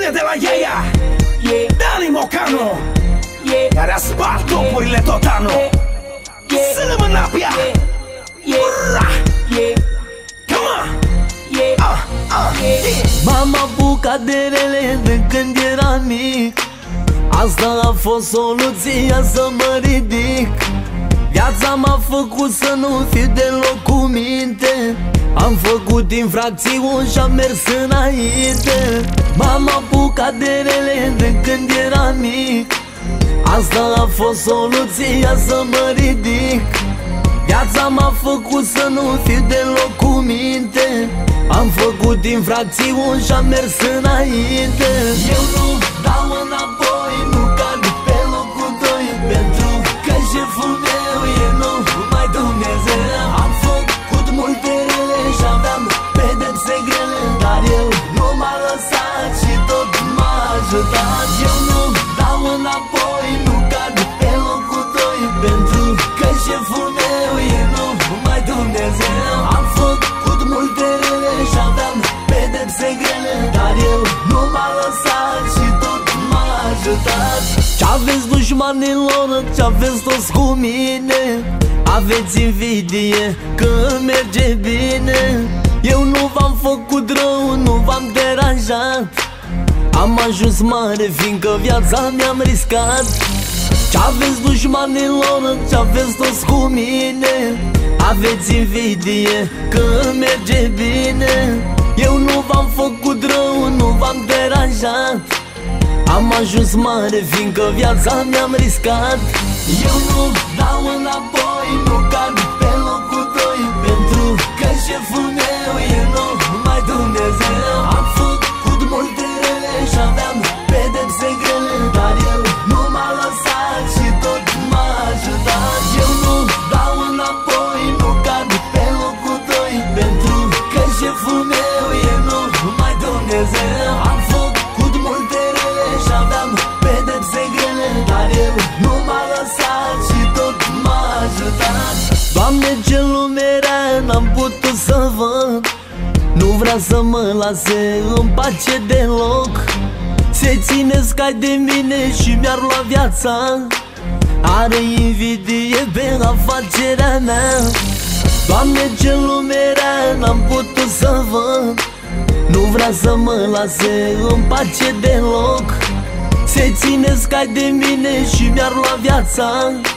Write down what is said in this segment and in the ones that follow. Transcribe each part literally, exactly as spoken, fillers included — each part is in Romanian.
vine de la Iaia, Dani Mocanu, care a spart topurile tot anul. Sâlmă Napia, ura, come on, ah, ah. M-am apucat de rele de când eram mic. Asta a fost soluția să mă ridic. Viața m-a făcut să nu fiu deloc cu minte. Am făcut infracțiuni și-am mers înainte. M-am apucat de rele de când eram mic. Asta a fost soluția să mă ridic. Viața m-a făcut să nu fiu deloc cu minte. Am făcut infracțiuni și-am mers înainte. Eu nu dau înapoi, nu cad pe locul doi, pentru că șeful meu e numai Dumnezeu. Am făcut multe rele și-aveam pedepse grele, dar el nu m-a lăsat și tot m-a ajutat. Eu nu dau înapoi, nu cad pe locul doi, pentru că șeful meu e numai Dumnezeu. Am făcut multe rele și-aveam pedepse grele, dar el nu m-a lăsat și tot m-a ajutat. Ce-aveți dușmanilor, ce-aveți toți cu mine, aveți invidie că merge bine. Eu nu v-am făcut rău, nu v-am deranjat. Am ajuns mare fiindcă viața mi-am riscat. Ce-aveți dușmanilor, ce-aveți toți cu mine, aveți invidie că merge bine. Eu nu v-am făcut rău, nu v-am deranjat. Am ajuns mare fiindcă viața mi-am riscat. Eu nu dau înapoi, nu cad pe locul doi, pentru că șeful meu e numai Dumnezeu. Am făcut multe rele și-aveam pedepse grele, dar el nu m-a lăsat și tot m-a ajutat. Eu nu dau înapoi, nu cad pe locul doi, pentru că șeful meu e numai Dumnezeu. Am făcut multe rele și-aveam pedepse grele, dar el nu m-a lăsat și tot m-a ajutat. Doamne, ce lume rea n-am putut să văd, nu vrea să mă lase în pace deloc. Se ține scai de mine și mi-ar lua viața. Are invidie pe afacerea mea. Doamne, ce lume rea n-am putut să văd, nu vrea să mă lase în pace deloc. Se ține scai de mine și mi-ar lua viața.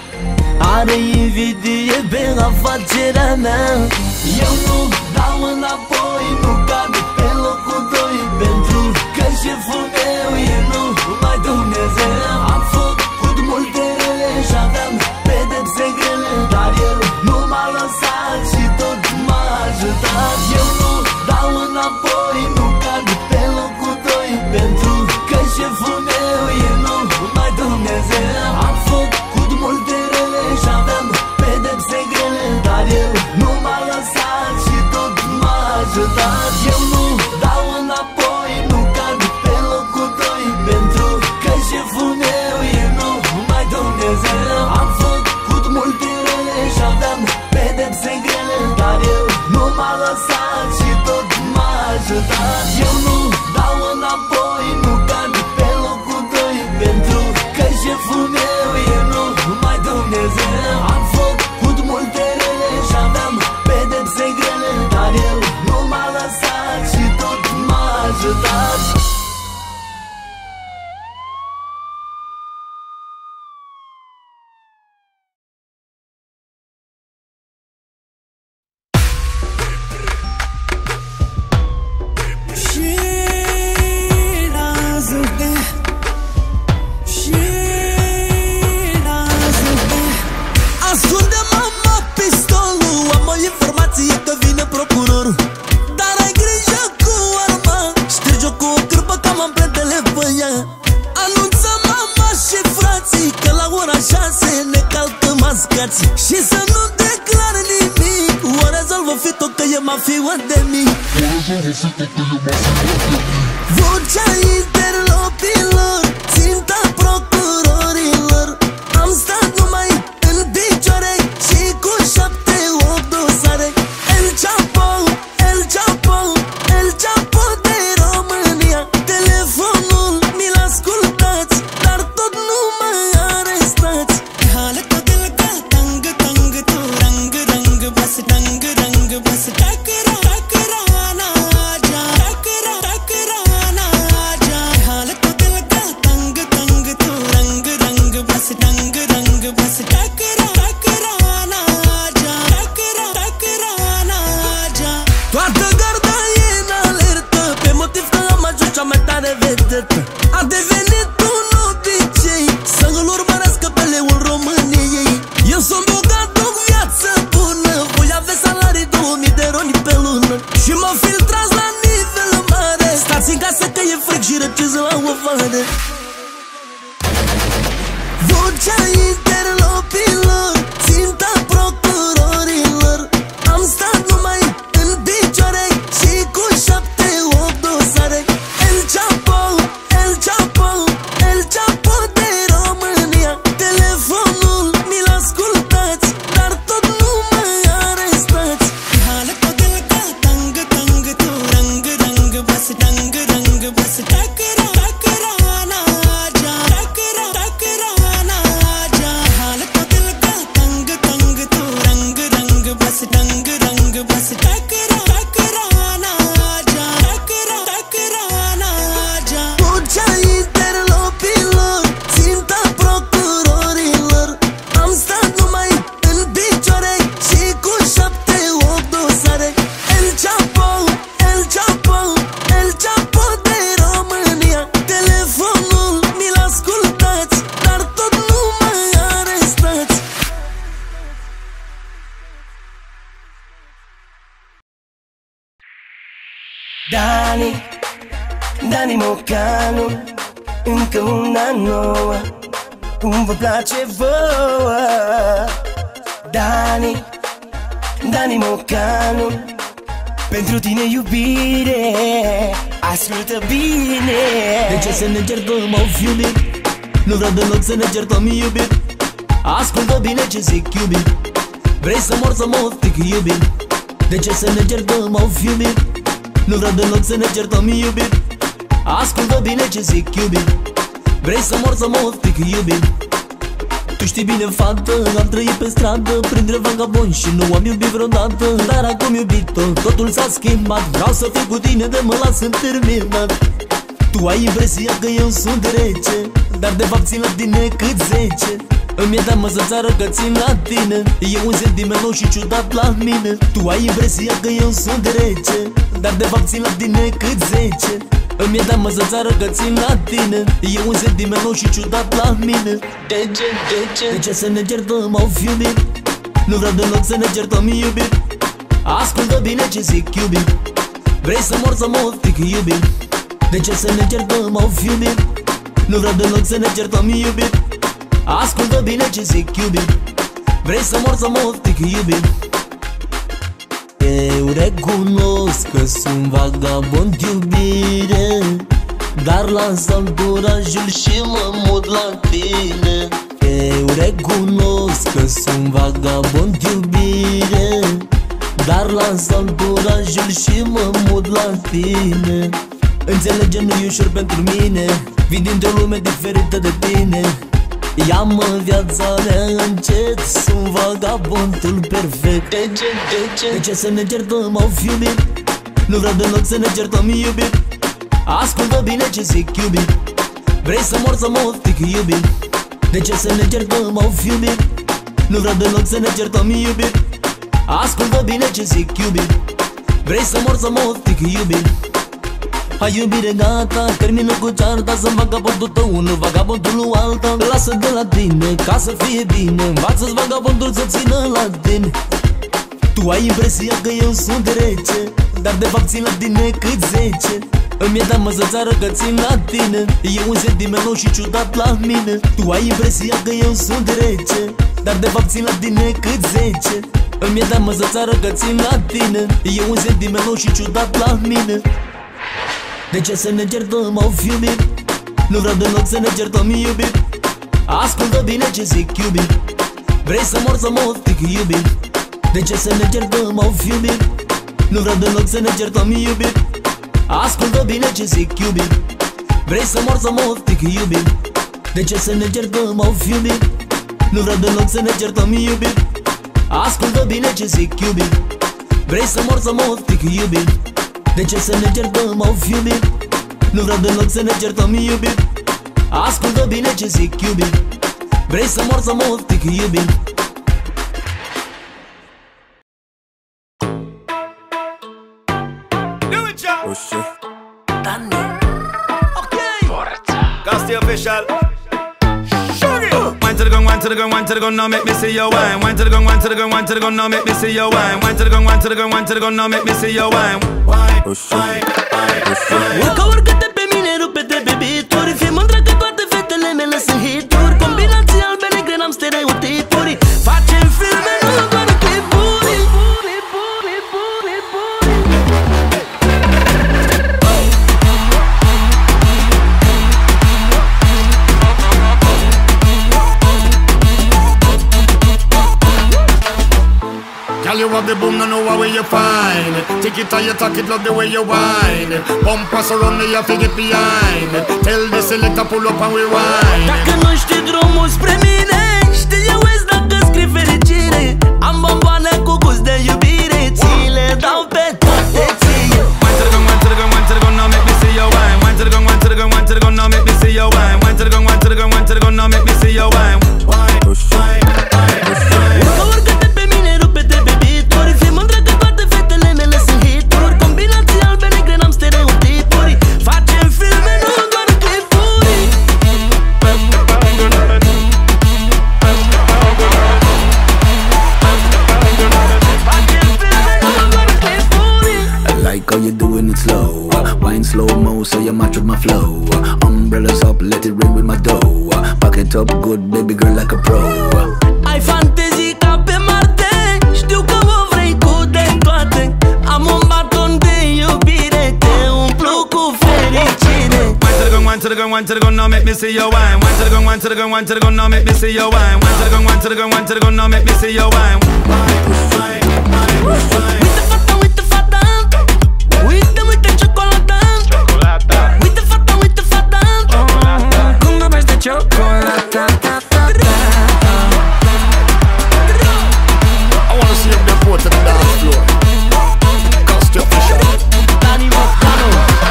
Are invidie pe afacerea mea. Eu nu dau înapoi, nu cad pe locul doi, pentru că șeful meu e numai Dumnezeu. Am făcut multe rele și-aveam pedepse grele, dar el nu m-a lăsat și tot m-a ajutat. Eu nu dau înapoi, nu cad pe locul doi, pentru că șeful meu e numai Dumnezeu. Am făcut multe rele și-aveam pedepse grele, dar el nu m-a lăsat și tot m-a ajutat. Eu nu dau înapoi, nu cad pe locul doi, pentru că șeful meu e numai Dumnezeu. Am făcut multe rele și-aveam pedepse grele, dar el nu m-a lăsat și tot m-a ajutat. Eu nu dau înapoi, nu cad pe locul doi, pentru că șeful meu e numai Dumnezeu. Am făcut multe rele și-aveam pedepse grele, dar el nu m-a lăsat și tot m-a ajutat. Și să nu declar nimic, o rezolvă fito că e mafiu de mii. Vocea interlopilor, ținta procurorilor. Am stat numai în picioare și cu șapte, opt dosare. El Chapo, El Chapo, El Chapo de România. Telefonul mare vedetă. A devenit un obicei să-l urmăresc pe leul României. Eu sunt bogat, duc viață bună, voi avea salarii două mii de roni pe lună și mă filtrați la nivel mare. Stați în casă că e fric și răceți la o vară. Vocea interlopilor, ținta procurorilor. Am stat numai în picioare și cu șapte, opt dosare. El Chapo, El Chapo, El Chapo de România. Telefonul mi-l ascultați, dar tot nu mă arestați. Hala podel ka tang tang tu rang rang bas tang rang bas takra takra na ja takra takra na ja. Hala podel ka tang tang tu rang rang bas tang rang bas takra takra na ja takra takra na ja. Vocea interlopilor, ținta procurorilor. Am stat numai în picioare și cu șapte, opt dosare. El Chapo, El Chapo, El Chapo de România. Telefonul mi-l ascultați, dar tot nu mă arestați. Dani, Dani Mocanu, încă una nouă, cum vă place vouă. Dani, Dani Mocanu, pentru tine iubire, ascultă bine. De ce să ne certăm, au iubit? Nu vreau deloc să ne certăm, iubit. Ascultă bine ce zic, iubit. Vrei să mor, să mă stric, iubit. De ce să ne certăm, au iubit? Nu vreau deloc să ne certăm, iubit. Ascultă bine ce zic, iubit. Vrei să mor, să mă stric, iubit. Tu știi bine, fată, am trăit pe stradă printre vagabonzi și nu am iubit vreodată. Dar acum, iubito, totul s-a schimbat. Vreau să fiu cu tine, de mă las înterminat. Tu ai impresia că eu sunt rece, dar de fapt țin la tine cât zece. Îmi e teamă să-ți arăt că țin la tine. E un sentiment nou și ciudat la mine. Tu ai impresia că eu sunt rece, dar de fapt țin la tine cât zece. Îmi e teamă să-ți arăt că țin la tine. E un sentiment nou și ciudat la mine. De ce, de ce, de ce să ne certăm, au iubit? Nu vreau deloc să ne certăm, iubit. Ascultă bine ce zic, iubit. Vrei să mor, să mă stric, iubit. De ce să ne certăm, au iubit? Nu vreau deloc să ne certăm, iubit. Ascultă bine ce zic, iubit. Vrei să mor, să mă stric, iubit. Eu recunosc că sunt vagabond, iubire, dar las anturajul și mă mut la tine. Eu recunosc că sunt vagabond, iubire, dar las anturajul și mă mut la tine. Înțelege, nu-i ușor pentru mine, vin dintr-o lume diferită de tine. Ia-mă viața mea încet, sunt vagabondul perfect. De ce, de ce, de ce să ne certăm, au iubit? Nu vreau deloc să ne certăm, iubit. Ascultă bine ce zic, iubit. Vrei să mor, să mă stric, iubit. De ce să ne certăm, au iubit? Nu vreau deloc să ne certăm, iubit. Ascultă bine ce zic, iubit. Vrei să mor, să mă stric, iubit. Hai iubire, gata, termină cu cearta. Să-mi vagabondul tău, nu vagabondul lui alta. Lasă de la tine, ca să fie bine. Învață-ți vagabondul să țină la tine. Tu ai impresia că eu sunt rece, dar de fapt țin la tine cât zece. Îmi e teamă să-ți arăt că țin la tine. E un sentiment nou și ciudat la mine. Tu ai impresia că eu sunt rece, dar de fapt țin la tine cât zece. Îmi e teamă să-ți arăt că țin la tine. E un sentiment nou și ciudat la mine. De ce să ne certăm, au iubit? Nu vreau deloc să ne certăm, iubit. Ascultă bine ce zic, iubit. Vrei să mor, să mă stric, iubit. De ce să ne certăm, au iubit? Nu vreau deloc să ne certăm, iubit. Ascultă bine ce zic, iubit. Vrei să mor, să mă stric, iubit. De ce să ne certăm, au iubit? Nu vreau deloc să ne certăm, iubit. Ascultă bine ce zic, iubit. Vrei să mor, să mă stric, iubit. De ce să ne certăm, au iubit? Nu vreau deloc să ne certăm, iubit. Ascultă bine ce zic, iubit. Vrei să mor, să mă stric, iubit. Cause the official. Wine to the gun, wine to the gun, wine to the gun, now make me see your wine. Wine to the gun, wine to the gun, wine to the gun, now make me see your wine. Wine to the gun, wine to the gun, wine to the gun, now make me see your wine. Wine, wine, wine. Urcă, urcă-te pe mine, rupe-te pe bituri. Fii mândră că toate fetele mele sunt hituri. Combinații albe negre, n-am stereotipuri. Facem filme, nu doar clipuri. Girl, you have the boom, no know where you find it. Take it or you talk it, love the way you whine it. Bump us around me, you have to get behind it. Tell the selector pull up and we whine it. Dacă nu știi drumul spre mine, știi eu îți dacă scrii fericire. Am bomboane cu gust de iubire, ți le dau pe toate ție. Wine to the gun, wine to the gun, wine to the gun, now make me see your wine. Wine to the gun, wine to the gun, wine to the gun, now make me see your wine. Wine to the gun, wine to the gun, wine to the gun, now make me see your wine. Wine, wine, wine. Urcă, urcă-te pe mine, rupe-te pe bituri. Fii mândră că toate fetele mele sunt hituri. Combinații albe negre, n-am stereotipuri. Facem filme, nu doar clipuri. I like how you doing it slow. Wine slow mo so you match with my flow. Umbrellas up, let it rain with my dough. Pack it up good, baby girl, like a pro. Ai fantezii ca pe Marte, știu că mă vrei cu de toate. Am un baton de iubire, te umplu cu fericire. Wine to the gun, wine to the gun, wine to the gun, now make me see your wine. Wine to the gun, wine to the gun, wine to the gun, now make me see your wine. Wine to the gun, wine to the gun, wine to the gun, now make me see your wine. Wine, wine, wine. Uite fata, uite fata, uite, uite ciocolata. Uite fata, uite fata, cum vorbești de ciocolata. I wanna see if they're put to the dance floor. Cause the official. Dani Mocanu.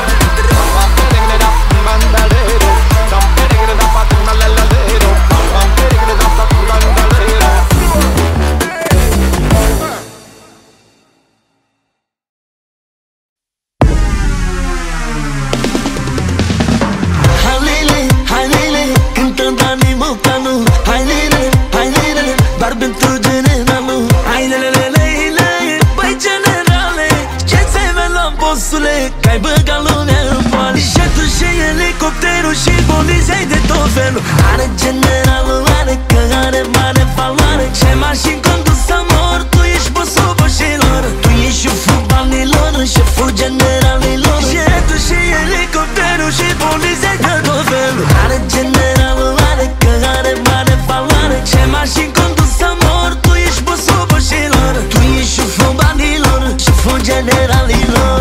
Că-ai băgat lumea în poale. Jetul și elicopterul și poliția de tot felul. Are generalul, are că are mare valoare. Ce mașini condus să mor, tu ești bossul boșilor. Tu ești șeful banilor, șeful generalilor. Jetul și elicopterul și poliția de tot felul. Are generalul, are că are mare valoare. Ce mașini condus să mor, tu ești bossul boșilor. Tu ești șeful banilor, șeful generalilor.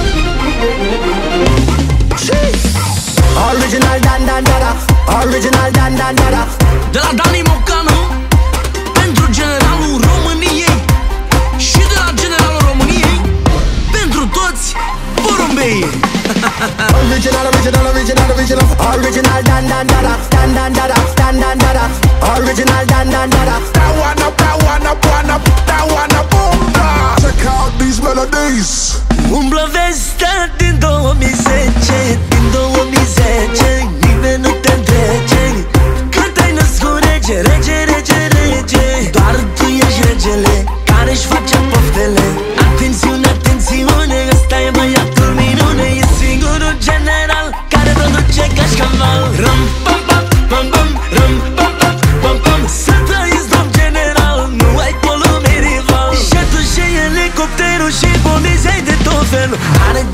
Original Dan Dan Dada, original Dan Dan Dada. De la Dani Mocanu, pentru generalul României. Și de la generalul României, pentru toți porumbei. Original, original, original, original. Original Dan Dan Dada, Dan Dan Dada, Dan Dan Dada. Original Dan Dan Dada. That one up, that one up, one up, that one up, boom. Check out these melodies. Umblă vestea din două mii zece, din două mii zece, nimeni nu te întrece. Când te-ai născut rege, rege, rege, rege, doar tu ești regele care-și face poftele. Atențiune, atențiune, ăsta e băiatul minune. E singurul general care produce cașcaval. Ram, pam, pam, pam, pam, ram, pam, pam, pam, pam. Să trăiți, domn general, nu ai polul rival. Jetul și elicopterul și poliția de tot felul. Are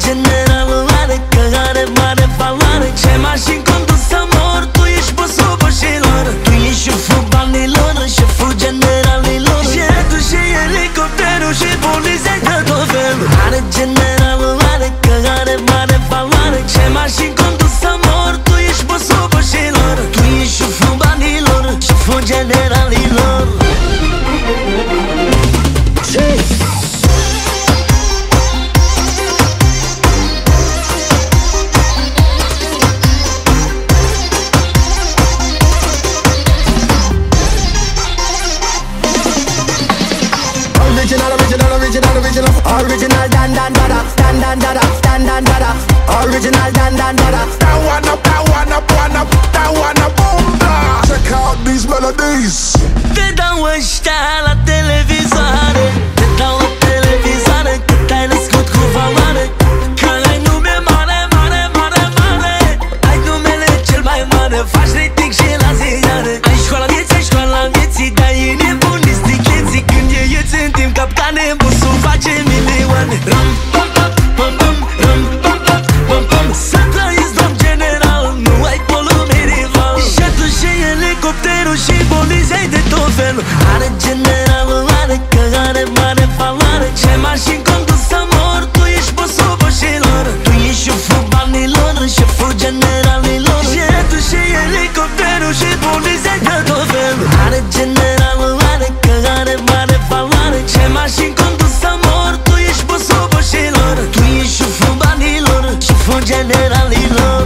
dan dan da da. Original dan dan da da. That one up, that one up, one up, that one up, boom. Check out these melodies. Te dau ăștia la televizoare, te dau la televizoare, că te-ai născut cu valoare, că ai nume mare, mare, mare, mare. Ai numele cel mai mare, faci rating și la ziare. Ai școala vieții, școala vieții, de-ai nebunii sticheții. Când e ieți în timp capcane, busul face milioane. Ram, pam, pam, pam, pam, ram, pam, pam, pam, pam. Să trăiți, domn general, nu ai polume rival. Și atunci și elicopterul și bolizei de tot felul. Are generalul, are că are mare valoare. Ce mașini condus să mor, tu ești bossul boșilor. Tu ești șeful banilor, șeful generalilor. Și atunci și elicopterul și bolizei de tot felul. Are generalul, are că are mare valoare. Ce mașini condus să mor, tu ești bossul boșilor. Tu ești șeful banilor, șeful generalilor.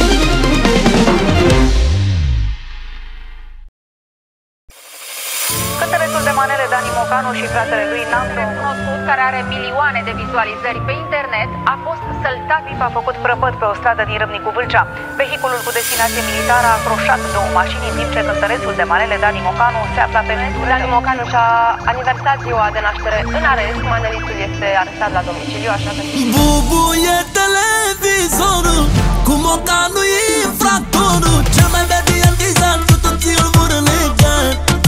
Cântărețul de manele Dani Mocanu și fratele lui Nando, cunoscut, care are milioane de vizualizări pe internet, a fost săltat bip, a făcut prăpăd pe o stradă din Râmnicu Vâlcea. Vehiculul cu destinație militară a croșat două mașini, în timp ce cântărețul de manele Dani Mocanu se afla pe netul. Dani Mocanu și-a aniversat ziua de naștere în arest. Manelistul este arestat la domiciliu, așa că... Bubuie televizorul, cu Mocanu e infractorul. Cel mai mediatizat, cu toții îl vor lega.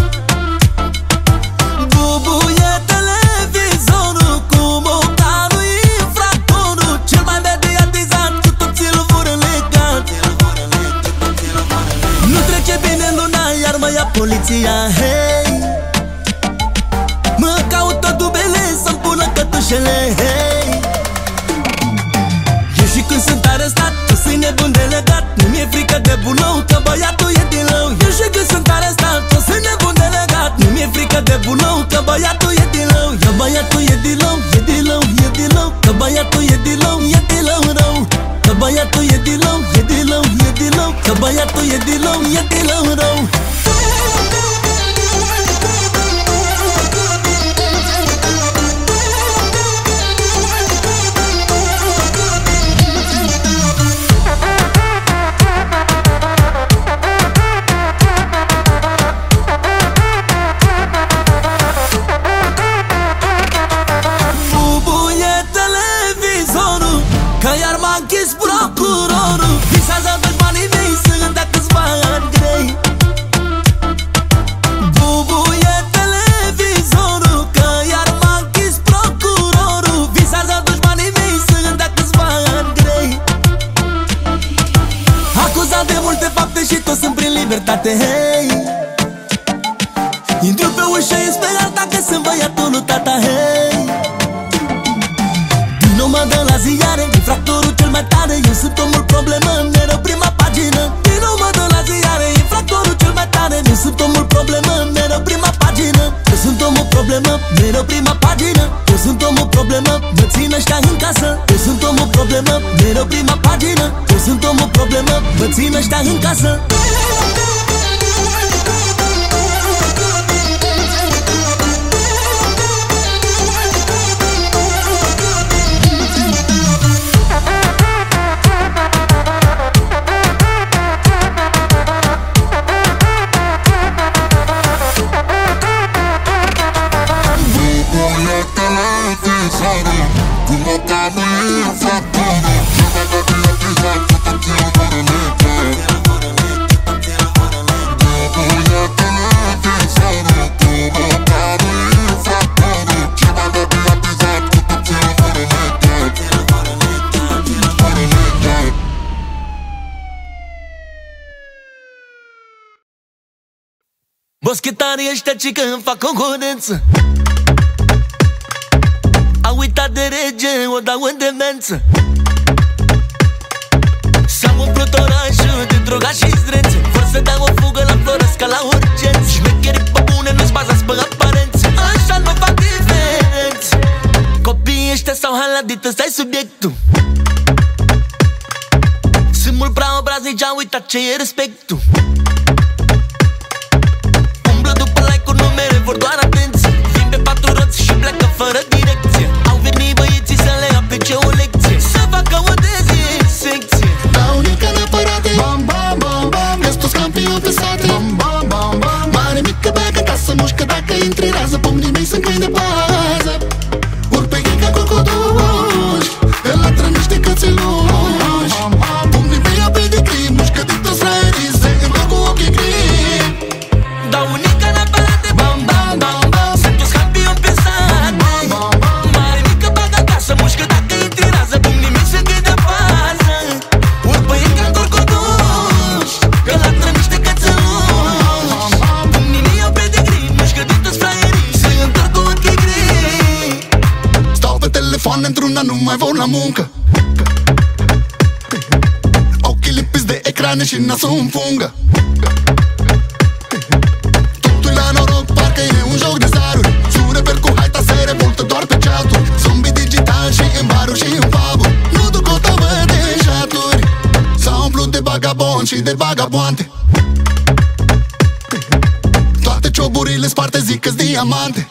Bubuie televizorul, cu Mocanu e infractorul. Cel mai mediatizat, cu toții îl vor lega. Nu trece bine luna, iar mă ia poliția, hei. Mă caută dubele să-mi pună cătușele, hei. Eu și când sunt arestat, tu sunt nebun de legat. Nu mi-e frică de bulou, că băiatul e din lău. Eu și când sunt arestat, tu sunt nebun de legat. Nu mi-e frică de bulou, că băiatul e din lău. Că băiatul e din lău, e din lău, e din lău. Că băiatul e din lău, e din lău rău. Că băiatul e din lău, e din lău, e din lău. Că băiatul e din lău, e din lău rău. Bubuie televizorul, că iar m-a închis procurorul. Visează dușmanii mei să îmi dea câțiva ani grei. Bubuie televizorul, că iar m-a închis procurorul. Visează dușmanii mei să îmi dea câțiva ani grei. Acuzat de multe fapte și toți sunt prin libertate, hei. Intru pe ușă, e speriat dacă sunt băiatul lui tata, hei. Nu mă dă la ziare, infractorul cel mai tare. Eu sunt omul problemă, mereu prima pagină. Din nou mă dă la ziare, infractorul cel mai tare. Eu sunt omul problemă, mereu prima pagină. Eu sunt omul problemă, mereu prima pagină. Eu sunt omul problemă, mă țin ăștia în casă. Eu sunt omul problemă, mereu prima pagină. Eu sunt omul problemă, mă țin ăștia în casă. Boschetarii ăștia ci că îmi fac concurență. Au uitat de rege, o dau în demență. S-a umplut orașul de drogați și zdrențe. Vor să dau o fugă la Floresca la urgență. Șmecherii pe bune, nu-ți bazați pe aparențe. Așa nu fac diferență. Copiii ăștia s-au haladit, ăsta-i subiectul. Sunt mult prea obraznici, au uitat ce e respectul. Vor doar atenție, vin pe patru roți și pleacă fără direcție. Au venit băieții să le aplice o lecție, să fac dar nu mai vor la muncă. Ochii lipiți de ecrane și nasul în fungă. Totul la noroc, parcă e un joc de zaruri. Sunt reper cu haita, se revoltă doar pe chat-uri. Zombie digital și în baruri și în pub-uri. Nu duc o tavă de șaturi. S-a umplut de bagabon și de vagabonte. Toate cioburile sparte zic că-s diamante.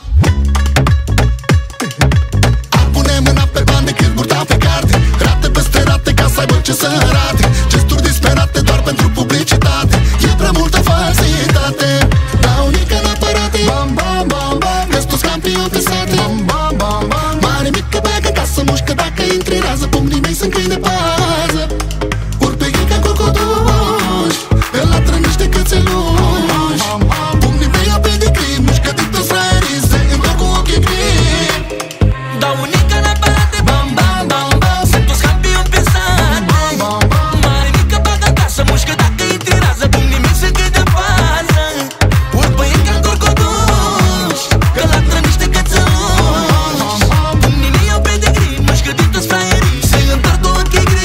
Ar pune mâna pe bani decât burta pe carte. Rate peste rate ca să aibă ce să arate. Gesturi disperate doar pentru publicitate. E prea multă falsitate. Dau nică în aparate. Bam, bam, bam, bam. Restul-s campion pe sate. Bam, bam, bam, bam. Mare mică bagă ca să mușcă dacă intri în rază. Pumnii mei sunt câini de pază. Ori pe ei ca cocoduși. Îl latră niște cățeluși. Pumnii mei au pedigrii. Mușcă din toți fraierii. Se întorc cu ochii gri. Dau unică în aparate. Bam, bam, bam, bam. Sunt toți campioni pe sate. Mare mică bagă acasă. Mușcă dacă intri în rază. Pumnii mei sunt câini de pază. Ori pe ei ca cocoduși. Îl latră niște cățeluși. Pumnii mei au pedigrii. Mușcă din toți fraierii. Se întorc cu ochii gri.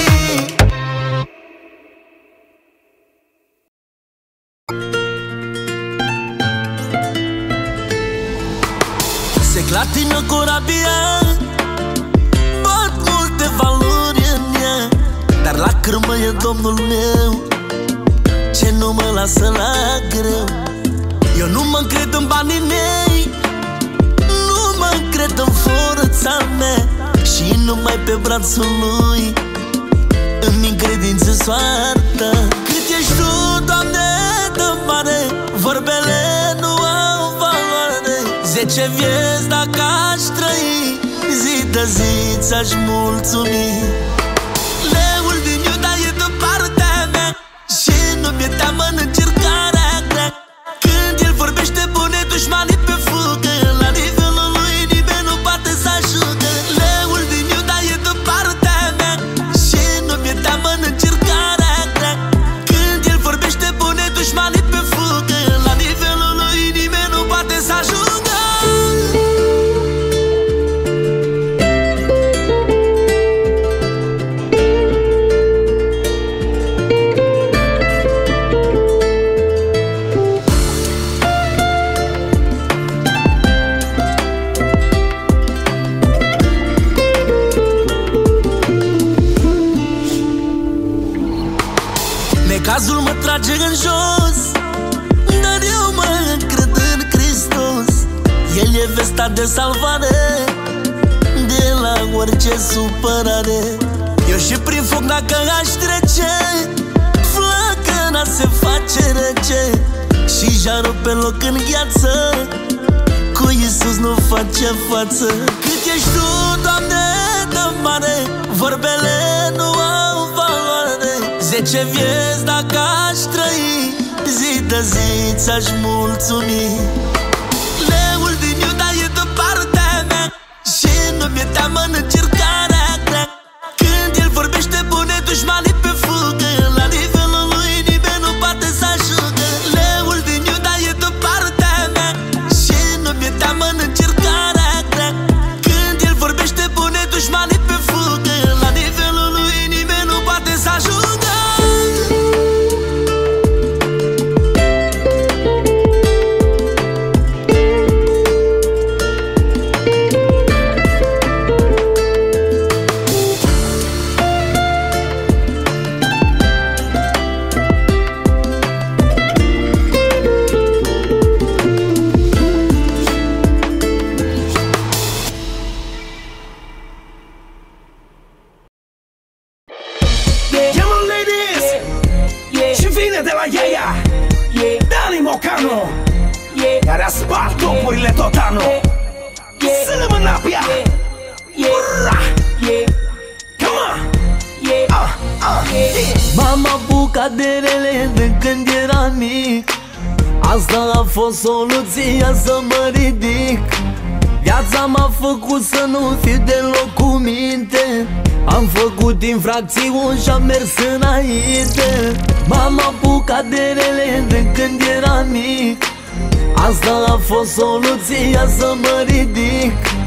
Se clatină corabia, bat multe valori în ea. Dar la cârmă e Domnul meu, ce nu mă lasă la greu. Eu nu mă încred în banii mei, nu mă încred în forța mea. Și numai pe brațul lui îmi încredințe soarta. Cât ești tu, Doamne, dă mare, vorbele nu au valoare. Zece vieți dacă aș trăi, zi de zi ți-aș mulțumi. Leul din Iuda e de partea mea și nu mi-e teamă în încercarea grea. Când el vorbește pune dușmanii pe fugă, la nivelul lui nimeni nu poate să ajungă. Leul din Iuda e de partea mea și nu mi-e teamă în încercarea grea. Când el vorbește pune dușmanii pe fugă, la nivelul lui nimeni nu poate să ajungă. Necazul mă trage în jos, dar eu mă încred în Hristos. El e vesta de salvare de la orice supărare. Eu și prin foc dacă aș trece, flacăra se face rece. Și jarul pe loc în gheață, cu Iisus nu face față. Cât ești tu, Doamne, dă mare, vorbele nu au valoare. Zece vieți dacă aș trăi, zi de zi ți-aș mulțumi. Leul din Iuda e de partea mea și nu mi-e teamă în încercarea grea. Când el vorbește pune dușmanii pe fugă, la nivelul lui nimeni nu poate să ajungă. Leul din Iuda e de partea mea și nu mi-e teamă în încercarea grea. Când el vorbește pune dușmanii pe fugă, la nivelul lui nimeni nu poate să ajungă. Dani Mocanu, care a spart topurile tot anul. Să-l mânapia. Come on. Ah, ah. M-am apucat de rele de când eram mic. Asta a fost soluția să mă ridic. Viața m-a făcut să nu fiu deloc cu minte. Am făcut infracțiuni și-am mers înainte. M-am apucat de rele de când eram mic. Asta a fost soluția să mă ridic.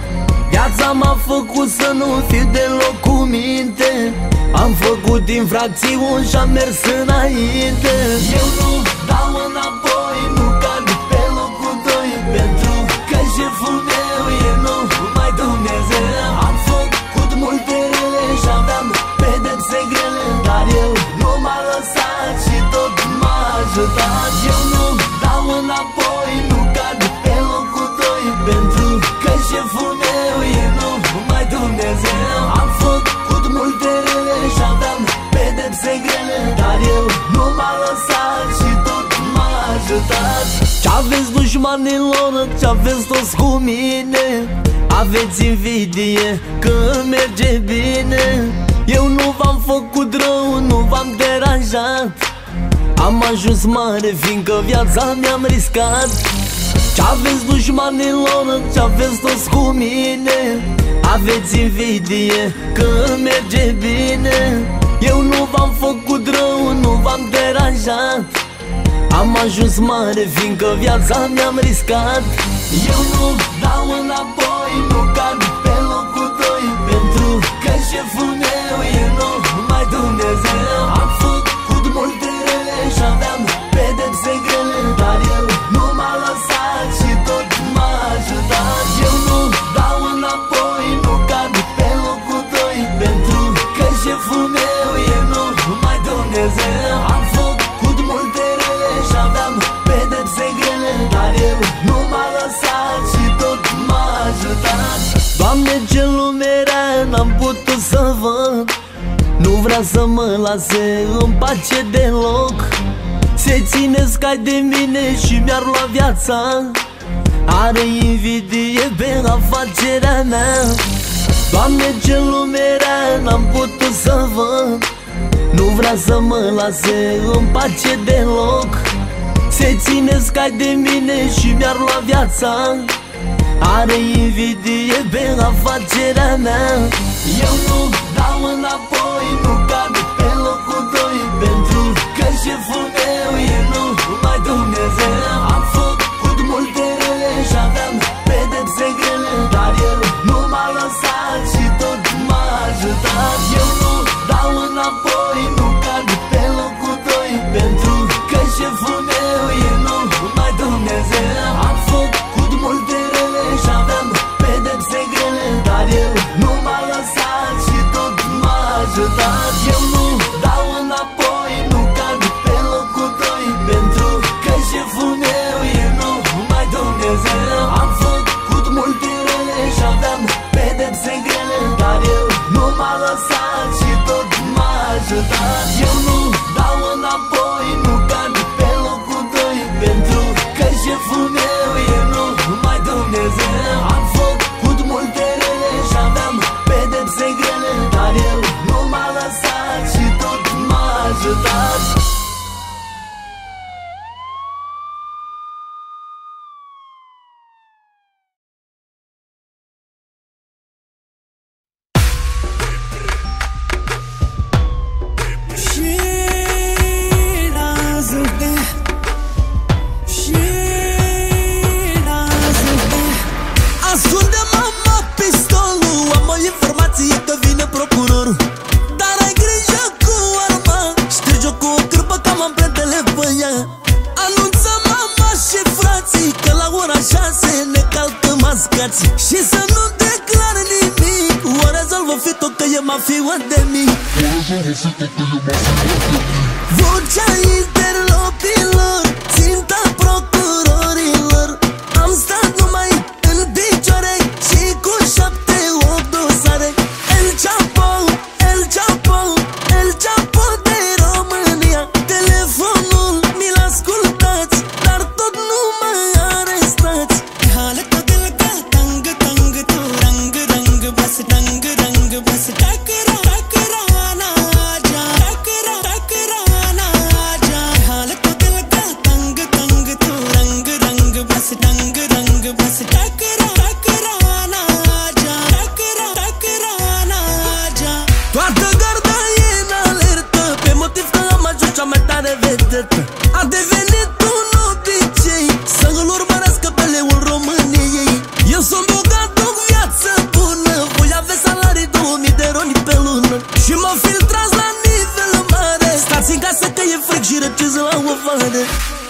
Viața m-a făcut să nu fiu deloc cu minte. Am făcut infracțiuni și-am mers înainte. Eu nu dau înapoi, nu cad pe locul doi, pentru că șeful meu e numai Dumnezeu. Am făcut multe rele și-aveam pedepse grele, dar el nu m-a lăsat și tot m-a ajutat. Eu nu dau înapoi, nu cad pe locul doi, pentru că șeful meu e numai Dumnezeu. Am făcut multe rele și-aveam pedepse grele, dar el nu m-a lăsat și tot m-a ajutat. Ce-aveți dușmanilor, ce-aveți toți cu mine, aveți invidie că merge bine. Eu nu v-am făcut rău, nu v-am deranjat. Am ajuns mare fiindcă viața mi-am riscat. Ce-aveți dușmanilor, ce-aveți toți cu mine, aveți invidie că merge bine. Eu nu v-am făcut rău, nu v-am deranjat. Am ajuns mare fiindcă viața mi-am riscat. Eu nu dau înapoi, nu cad pe locul doi, pentru că șeful meu e numai Dumnezeu. Am făcut multe rele și-aveam pedepse grele, dar el nu m-a lăsat și tot m-a ajutat. Eu nu dau înapoi, nu cad pe locul doi, pentru că șeful meu e numai Dumnezeu. Am făcut multe rele și-aveam pedepse grele, dar el nu m-a lăsat și tot m-a ajutat. Doamne, ce lume rea n-am putut să văd, nu vrea să mă lase în pace deloc. Se ține scai de mine și mi-ar lua viața. Are invidie pe afacerea mea. Doamne, ce lume rea n-am putut să văd, nu vrea să mă lase în pace deloc. Se ține scai de mine și mi-ar lua viața. Are invidie pe afacerea mea. Eu nu dau înapoi, nu cad pe locul doi, pentru că șeful meu e numai Dumnezeu. Am făcut multe rele și-aveam pedepse grele, dar el nu m-a lăsat și tot m-a ajutat. Eu nu dau înapoi, nu cad pe locul doi, pentru că șeful meu e numai Dumnezeu. Am făcut multe rele și-aveam pedepse grele, dar el nu m-a lăsat și tot m-a ajutat. Eu nu dau înapoi, nu cad pe locul doi, pentru că șeful meu e numai Dumnezeu. Am făcut multe rele și-aveam pedepse grele, dar el nu m-a lăsat și tot m-a ajutat. Eu nu dau înapoi, nu cad pe locul doi, pentru că șeful meu e numai Dumnezeu. Am făcut multe rele și-aveam pedepse grele, dar el nu m-a lăsat și tot m-a ajutat. Ascunde-mă, mă, pistolul, am o informație că vine procurorul. Dar ai grijă cu arma, șterge-o cu o cârpă că am amprentele pe ea. Anunță mama și frații că la ora șase ne calcă mascați. Și să nu declare nimic, o rezolvă fito că e mafiu de mic. Vocea interlopilor, ținta procurorilor. Am stat numai în picioare și cu șapte, opt dosare. El Chapo, El Chapo, El Chapo de România. Telefonul mi-l ascultați, dar tot nu mă arestați. Halata dil ka tang tang tu rang rang bas tang rang bas takra takra na ja takra takra na ja. vă filtrați la nivel mare. Stați în casă că e fric și răceți la o vară.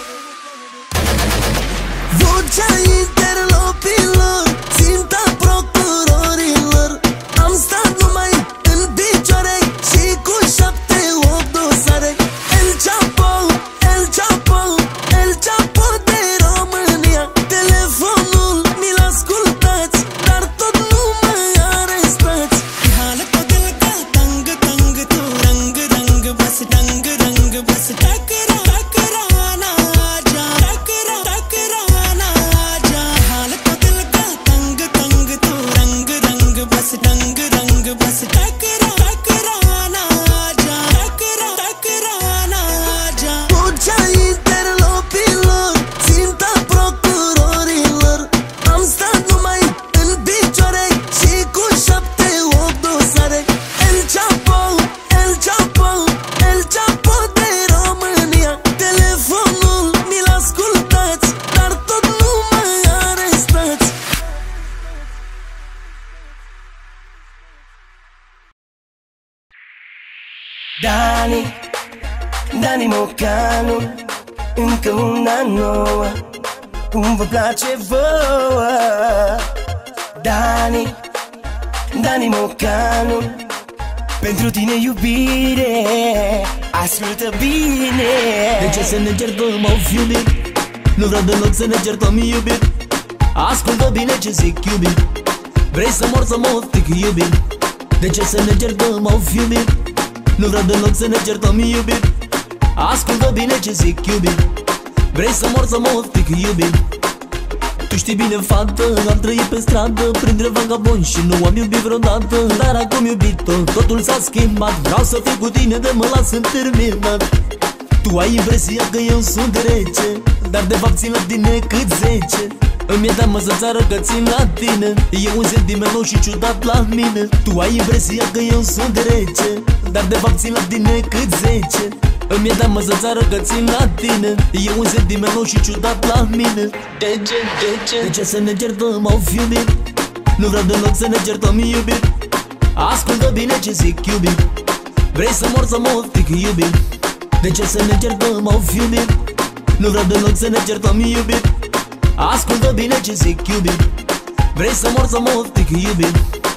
Vocea interlopilor, ținta procurorilor. Am stat numai în picioare și cu șapte, opt dosare. El Chapo, El Chapo, El Chapo de România. Telefonul mi-l ascultați, dar tot nu mă arestați. Hala codel ca tangă, tangă, tu rangă, rangă, basă, tangă, rangă, basă, takara, takara, anaja, takara, takara, anaja. Hala codel ca tangă, tangă, tu rangă, rangă, basă, tangă, rangă, basă, takara, takara, anaja, takara, takara, anaja. Vocea interlopilor, ținta procurorilor. Am stat numai în picioare și cu șapte, opt dosare. El Chapo, El Chapo, El Chapo de România. Telefonul mi-l ascultați, dar tot nu mă arestați. Dani, Dani Mocanu, încă una nouă, cum vă place vouă. Dani, Dani Mocanu, pentru tine iubire, ascultă bine. De ce să ne certăm, of iubit? Nu vreau deloc să ne certăm, iubit. Ascultă bine ce zic, iubit. Vrei să mor, să mă oftic, iubit. De ce să ne certăm, of iubit? Nu vreau deloc să ne certăm, iubit. Ascultă bine ce zic, iubit. Vrei să mor, să mă oftic, iubit. Tu știi bine, fată, am trăit pe stradă printre vagabonzi și nu am iubit vreodată. Dar acum, iubito, totul s-a schimbat. Vreau să fiu cu tine, de mă las înterminat. Tu ai impresia că eu sunt rece, dar de fapt țin la tine cât zece. Îmi e teamă să-ți arăt că țin la tine. E un sentiment nou și ciudat la mine. Tu ai impresia că eu sunt rece, dar de fapt țin la tine cât zece. Îmi e teamă să-ți arăt că țin la tine. E un sentiment nou și ciudat la mine. De ce, de ce, de ce să ne certăm, of iubit? Nu vreau deloc să ne certăm, iubit. Ascultă bine ce zic, iubit. Vrei să mor, să mă oftic, iubit. De ce să ne certăm, of iubit? Nu vreau deloc să ne certăm, iubit. Ascultă bine ce zic, iubit. Vrei să mor, să mă oftic, iubit.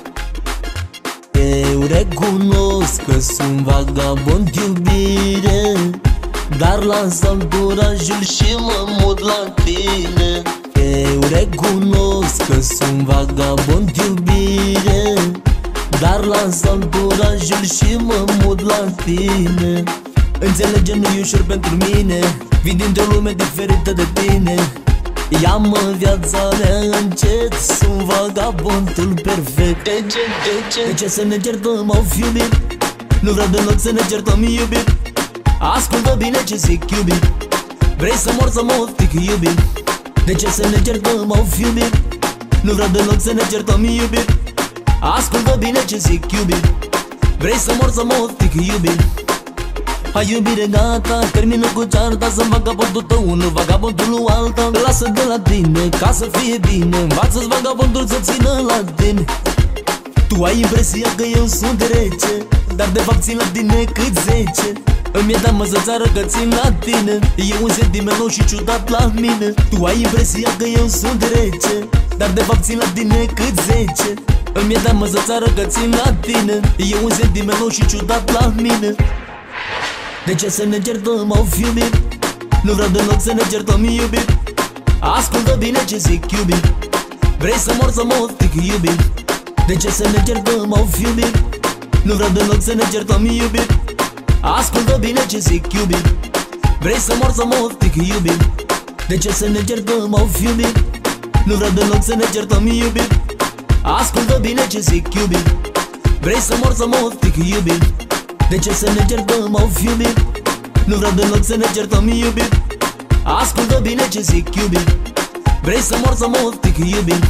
Eu recunosc că sunt vagabond, iubire, dar las anturajul și mă mut la tine. Eu recunosc că sunt vagabond, iubire, dar las anturajul și mă mut la tine. Înțelege, nu-i ușor pentru mine, vin dintr-o lume diferită de tine. Ia-mă viața mea încet, sunt vagabondul perfect. De ce, de ce, de ce să ne certăm, of iubit? Nu vreau deloc să ne certăm, iubit. Ascultă bine ce zic, iubit. Vrei să mor, să mă oftic, iubit. De ce să ne certăm, of iubit? Nu vreau deloc să ne certăm, iubit. Ascultă bine ce zic, iubit. Vrei să mor, să mă oftic, iubit. Hai iubire, gata, termină cu cearta. Să-mi vagabondul tău, nu vagabondul lui alta. Lasă de la tine, ca să fie bine. Învață-ți vagabondul să țină la tine. Tu ai impresia că eu sunt rece, dar de fapt țin la tine cât zece. Îmi e teamă să-ți arăt că țin la tine. E un sentiment nou și ciudat la mine. Tu ai impresia că eu sunt rece, dar de fapt țin la tine cât zece. Îmi e teamă să-ți arăt că țin la tine. E un sentiment nou și ciudat la mine. De ce să ne certăm, of iubit? Nu vreau deloc să ne certăm, iubit. Ascultă bine ce zic, iubit. Vrei să mor, să mă oftic, iubit. De ce să ne certăm, of iubit? Nu vreau deloc să ne certăm, iubit. Ascultă bine ce zic, iubit. Vrei să mor, să mă oftic, iubit. De ce să ne certăm, of iubit? Nu vreau deloc să ne certăm, iubit. Ascultă bine ce zic, iubit. Vrei să mor, să mă oftic, iubit. De ce să ne certăm, of iubit? Nu vreau deloc să ne certăm, iubit. Ascultă bine ce zic, iubit. Vrei să mor, să mă oftic, iubit.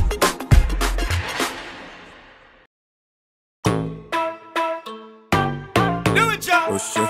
Oh shit.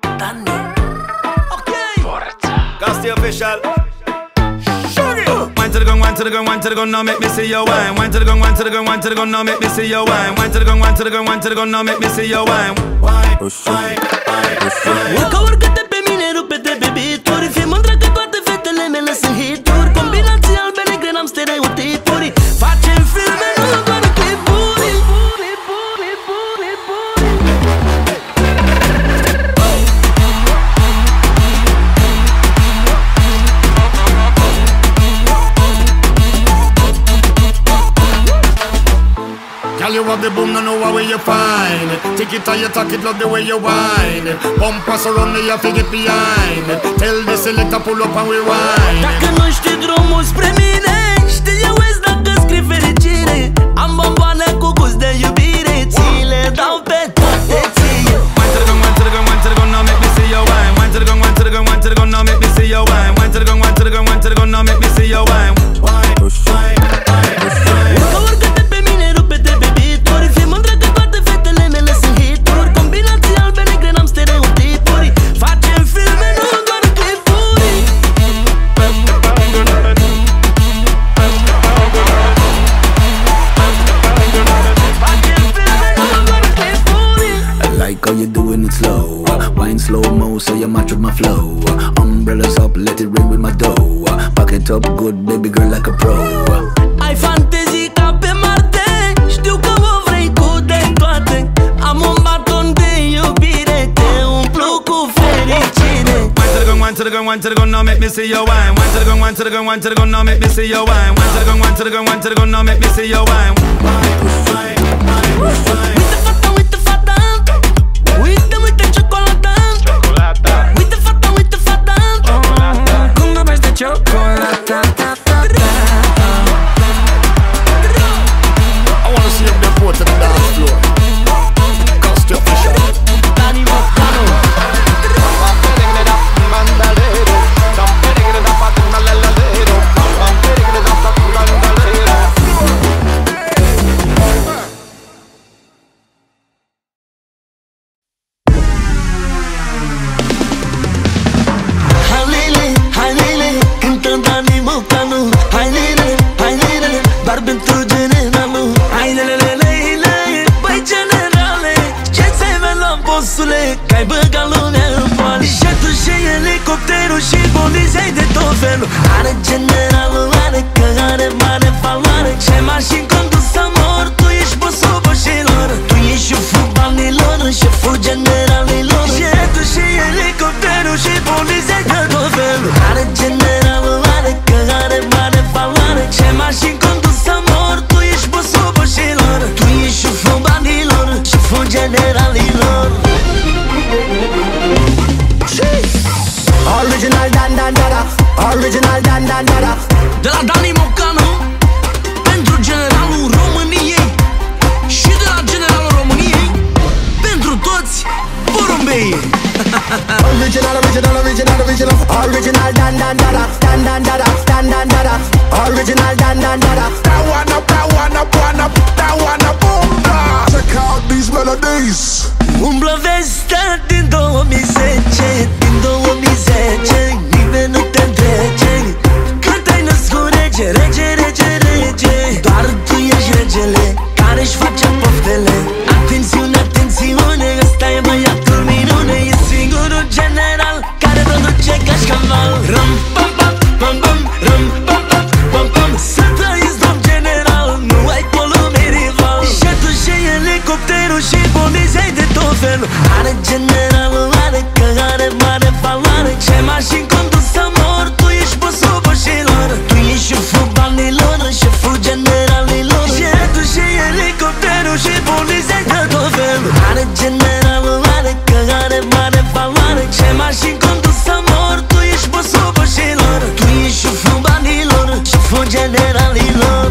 Dani. Okay. Forza. Casti official. Shuggy. Man to the gun, one to the gun, one to the gun, now make me see your wine. One to the gun, one to the gun, one to the gun, now make me see your wine. One to the gun, one to the gun, one to the gun, now make me see your wine. Wine, wine, wine. Urcă, urcă-te pe mine, rupe-te pe bituri. Fii mândră că toate fetele mele sunt hituri. Combinații albe negre, n-am stereotipuri. Facem filme, nu doar clipuri. Girl, you have the boom, no know where you find it. Take it or you talk it, love the way you whine it. Bump us around me, you have to get behind it. Tell the selector pull up and we whine it. Dacă nu știi drumul spre mine, știi eu îți dacă scrii fericire. Am bomboane cu gust de iubire, ți le dau pe toate ție. One to the gun, one to the gun, one to the gun, now make me see your wine. One to the gun, one to the gun, one to the gun, now make me see your wine. One to the gun, one to the gun, one to the gun, now make me see your wine. Wine, wine, wine. Urcă, urcă-te pe mine, rupe-te pe bituri. Fii mândră că toate fetele mele sunt hituri. Combinații albe negre, n-am stereotipuri. Facem filme, nu doar clipuri. I like how you doing it slow. Wine slow mo so you match with my flow. Umbrellas up, let it rain with my dough. Pack it up good, baby girl, like a pro. Ai fantezii ca pe Marte, știu că mă vrei cu de toate. Am un baton de iubire, te umplu cu fericire. One to the gun, one to the gun, one to the gun, now make me see your wine. One to the gun, one to the gun, one to the gun, now make me see your wine. One to the gun, one to the gun, one to the gun, now make me see your wine. Wine, wine, wine. Uite fata, uite fata, uite, uite ciocolata. Uite fata, uite fata, cum vorbești de ciocolata. I wanna see them deport to the dance floor. Cost official. Dani Mocanu. Hai lele, hai lele, cântă Dani Mocanu. Hai lele, hai lele, doar pentru generalul. Hai lele, lele, lele, băi generale, ce ți-ai velat, bosule, că-ai băgat lumea în poale. Jetul și elicopterul și poliției de tot felul. Are generalul, are că are mare valoare. Ce mașini condus să mor, tu ești bossul boșilor. Tu ești șeful banilor, șeful generalilor. Jetul și elicopterul și poliției de tot felul. Are generalul, are că are mare valoare. Ce mașini condus să mor, tu ești bossul boșilor. Tu ești șeful banilor, șeful generalilor. Original dan dan dada, original dan dan dada. De la Dani Mocanu, pentru generalul României. Și de la generalul României, pentru toți porumbei. Original, original, original, original, original dan dan dada, dan dan dada, dan dan dada. Original dan dan dada. That one up, that one up, one up, that one up, boom, blah. Check out these melodies. Umblă vestea din două mii zece, din două mii zece, nimeni nu te întrece. Când te-ai născut rege, rege, rege, rege, doar tu ești regele care-și face poftele. Atențiune, atențiune, ăsta e băiatul minune. E singurul general care produce cașcaval. Ram, pam, pam, pam, pam, ram, pam, pam, pam, pam. Să trăiți, domn general, nu ai polume rival. Jetul și elicopterul și poliției de tot felul. Are generalul, are că are mare valoare. Ce mașini condus să mor, tu ești bossul boșilor. Tu ești șeful banilor, șeful generalilor. Jetul și elicopterul și poliției de tot felul. Are generalul, are că are mare valoare. Ce mașini condus să mor, tu ești bossul boșilor. Tu ești șeful banilor, șeful generalilor.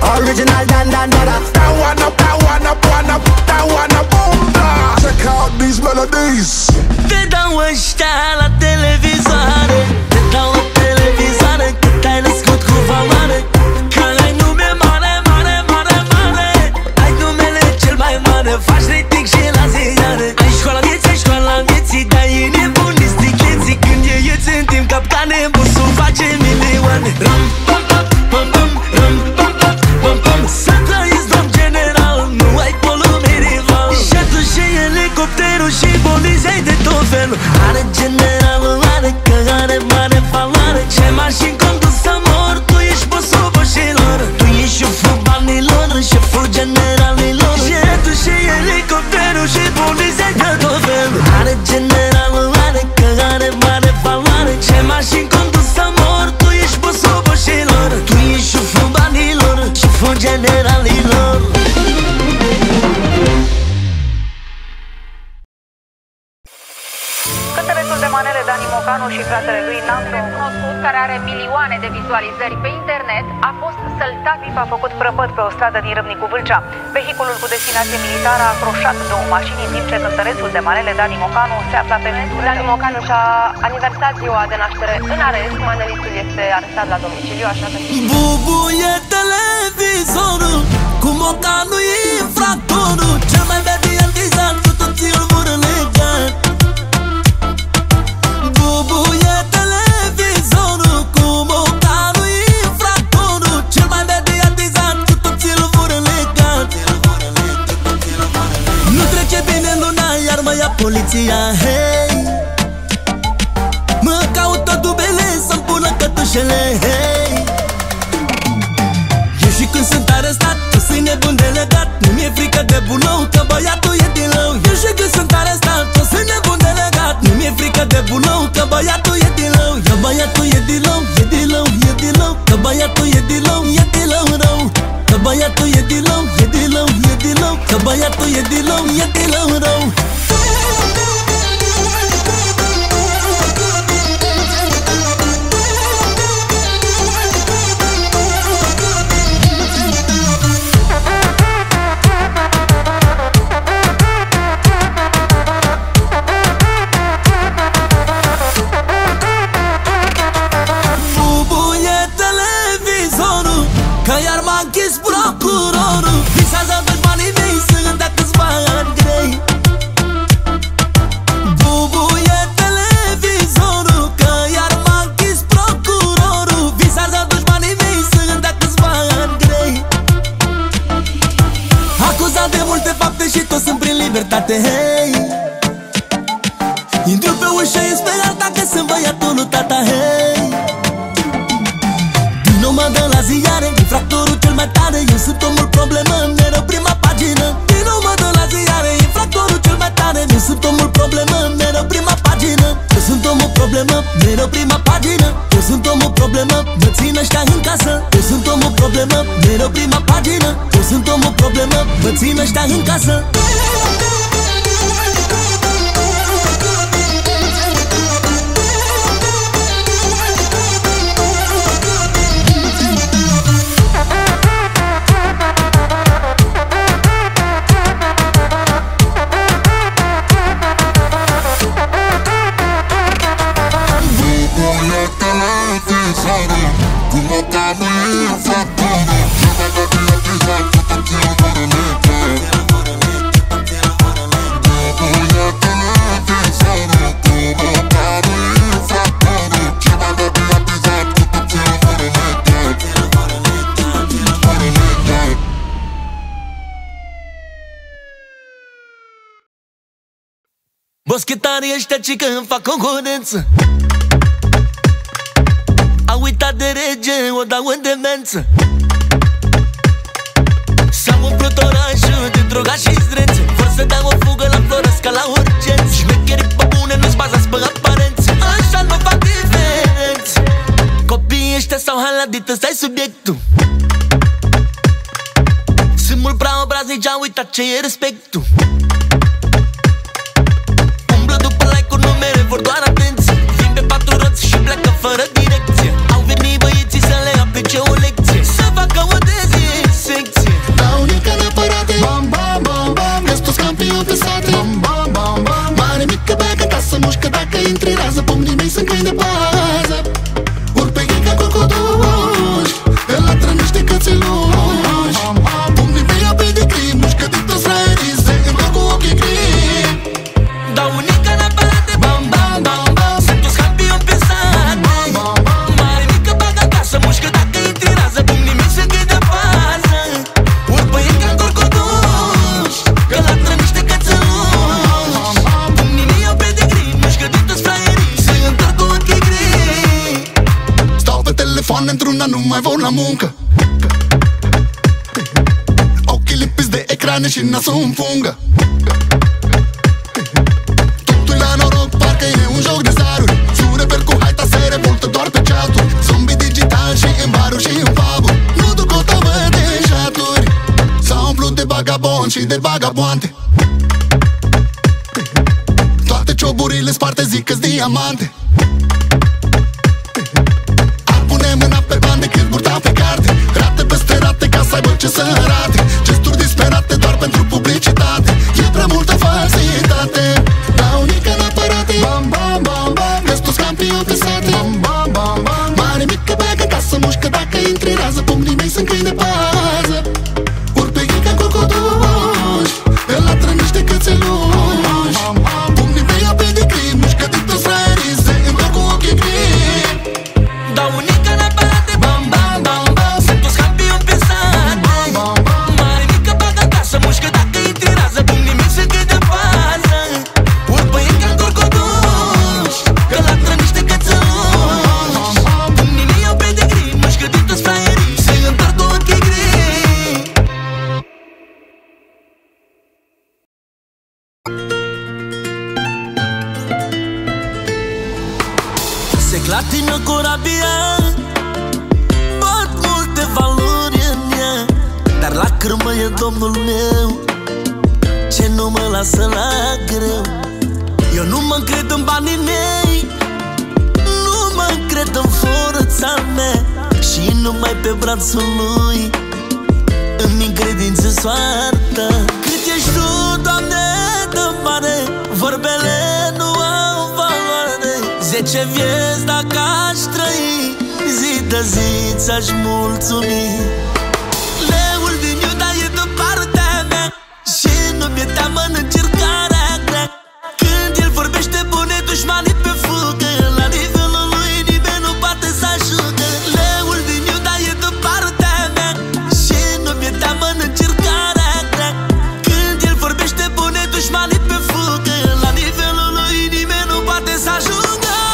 Original dan dan dada. That one up, that one up, one up, that one up, boom. Check out these melodies. Te dau ăștia la televizoare, te dau la televizoare, că te-ai născut cu valoare, că ai nume mare, mare, mare, mare. Ai numele cel mai mare, faci rating și la ziare. Ai școala vieții, școala vieții, dai nebuni sticleții. Când e ieți în timp capcane, busul face milioane. Ram, pam, pam, pam, pam, ram, pam, pam, pam, pam. Să trăiți, domn general, nu ai polume rival. Și atunci și elicopterul și bolizei de tot felul. Are generalul, are că are mare valoare. Ce mașini condus să mor, tu ești bossul boșilor. Tu ești șeful banilor, șeful generalilor. Și atunci și elicopterul și bolizei de tot felul. Are generalul, are că are mare valoare. Ce mașini condus să mor, tu ești bossul boșilor. Tu ești șeful banilor, șeful generalilor. Cântărețul de manele Dani Mocanu și fratele lui Nando, cunoscut, care are milioane de vizualizări pe internet, a fost săltat bif, a făcut prăpăd pe o stradă din Râmnicu Vâlcea. Vehiculul cu destinație militară a croșat două mașini, în timp ce cântărețul de manele Dani Mocanu se afla pe netul. Dani Mocanu și-a aniversat ziua de naștere în arest. Manelistul este arestat la domiciliu, așa că... Bubuie televizorul, cu Mocanu e infractorul. Cel mai mediatizat, cu toții îl vor lega. Bubuie televizorul, cu Mocanu e infractorul. Cel mai mediatizat, cu toții îl vor lega. Nu trece bine luna, iar mă ia poliția, hei. Mă caută dubele să-mi pună cătușele, hei. Eu și când sunt arestat, că sunt nebun de legat. Nu mi-e frică de bulou, că băiatul e din lău. Eu și când sunt arestat, că sunt nebun de legat. Nu mi-e frică de bulou, că băiatul e din lău. Că băiatul e din lău, e din lău, e din lău. Că băiatul e din lău, e din lău rău. Că băiatul e din lău, e din lău, e din lău. Că băiatul e din lău, e din lău rău. Bubuie televizorul, că iar m-a închis procurorul. Visează dușmanii mei să îmi dea câțiva ani grei. Bubuie televizorul, că iar m-a închis procurorul. Visează dușmanii mei să îmi dea câțiva ani grei. Acuzat de multe fapte și toți sunt prin libertate, hei. Intru pe ușă, e speriat dacă sunt băiatul lui tata, hei. Din nou mă dă la ziare, infractorul cel mai tare. Eu sunt omul problemă, mereu prima pagină. Din nou mă dă la ziare, infractorul cel mai tare. Eu sunt omul problemă, mereu prima pagină. Eu sunt omul problemă, mereu prima pagină. Eu sunt omul problemă, mă țin ăștia în casă. Eu sunt omul problemă, mereu prima pagină. Eu sunt omul problemă, mă țin ăștia în casă. Boschetarii ăștia ci că îmi fac concurență. Au uitat de rege, o dau în demență. S-a umplut orașul de drogați și zdrențe. Vor să dau o fugă la Floresca la urgență. Șmecherii pe bune, nu-ți bazați pe aparențe. Așa nu fac diferență. Copiii ăștia s-au haladit, ăsta-i subiectul. Sunt mult prea obraznici, au uitat ce e respectul. Vor doar atenție, vin pe patru roți și pleacă fără direcție. Au venit băieții să le aplice o lecție, să facă o teze, mai vor la muncă. Ochii lipiți de ecrane și nasul în fungă. Totul la noroc, parcă e un joc de zaruri. Sunt reper cu haita, se revoltă doar pe chat-uri. Zombie digital și în baruri și în pub-uri. Nu duc o tavă de șaturi. S-a umplut de bagabon și de vagabonte. Toate cioburile sparte zic că-s diamante. Ar pune mâna pe bani decât burta pe carte. Rate peste rate ca să aibă ce să arate. Gesturi disperate doar pentru publicitate. E prea multă falsitate. La unică în aparate. Bam, bam, bam, bam. Restul campioni pe sate. Bam, bam, bam, bam. Mare mică bagă ca să mușcă dacă intri în rază. Pumnii mei sunt câini de pază. Ori pe ei ca cocoduși. El latră niște cățeluși. Pumnii mei au pedigrii. Mușcă din toți fraierii. Se întorc cu ochii gri. Da unică în aparate. Bam, bam, bam, bam. Sunt toți campioni pe sate. Mare mică bagă ca să mușcă dacă intri în rază. Pumnii mei sunt câini de pază. Ori pe ei ca cocoduși. El latră niște cățeluși. Pumnii mei au pedigrii. Mușcă din toți fraierii. Se întorc cu ochii gri. Se clatină corabia, bat multe valori în ea. Dar la cârmă e Domnul meu, ce nu mă lasă la greu. Eu nu mă încred în banii mei, nu mă încred în forța mea. Și numai pe brațul lui îmi încredințe soarta. Cât ești tu, Doamne, dă mare, vorbele nu au valoare. Zece vieți dacă aș trăi, zi de zi ți-aș mulțumi. Leul din Iuda e de partea mea și nu mi-e teamă în încercarea grea. Când el vorbește pune dușmanii pe fugă, la nivelul lui nimeni nu poate să ajungă. Leul din Iuda e de partea mea și nu mi-e teamă în încercarea grea. Când el vorbește pune dușmanii pe fugă, la nivelul lui nimeni nu poate să ajungă.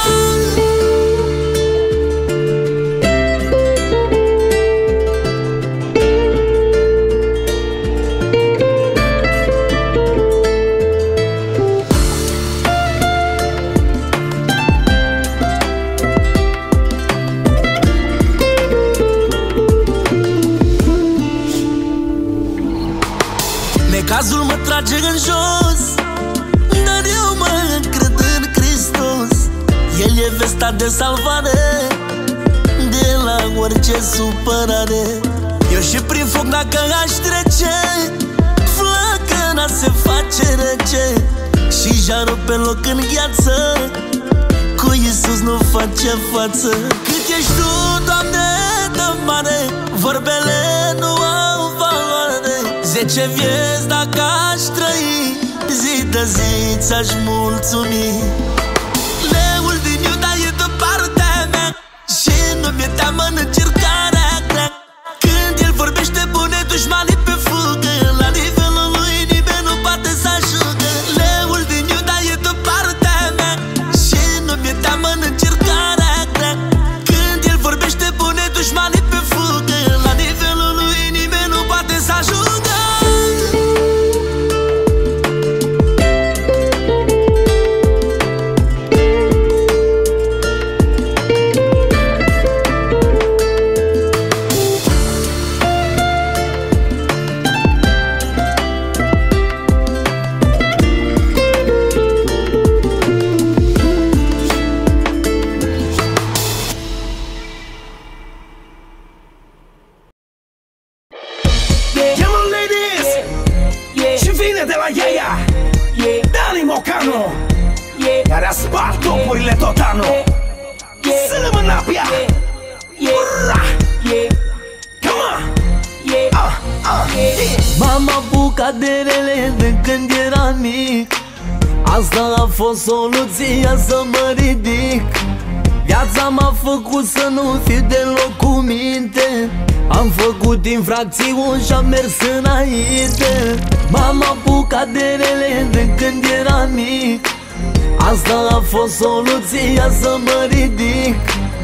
Necazul mă trage în jos, dar eu mă încred în Hristos. El e vesta de salvare, de la orice supărare. Eu și prin foc dacă aș trece, flacăra se face rece. Și jarul pe loc în gheață, cu Iisus nu face față. Cât ești tu, Doamne, dă mare, vorbele nu au valoare. Zece vieți dacă aș trăi, zi de zi ți-aș mulțumi. Leul din Iuda e de partea mea și nu mi-e teamă în încercarea grea. Când el vorbește pune dușmanii pe fugă, la nivelul lui nimeni nu poate să ajungă. Leul din Iuda e de partea mea și nu mi-e teamă în încercarea grea. Când el vorbește pune dușmanii pe fugă, la nivelul lui nimeni nu poate să ajungă. Dani Mocano, care a spart topurile tot anul. Să-l mânapia. Come on. Ah, ah. M-am apucat de rele de când eram mic. Asta a fost soluția să mă ridic. Viața m-a făcut să nu fiu deloc cu minte. Am făcut infracțiuni și-am mers înainte. M-am apucat de rele de când eram mic. Asta a fost soluția să mă ridic.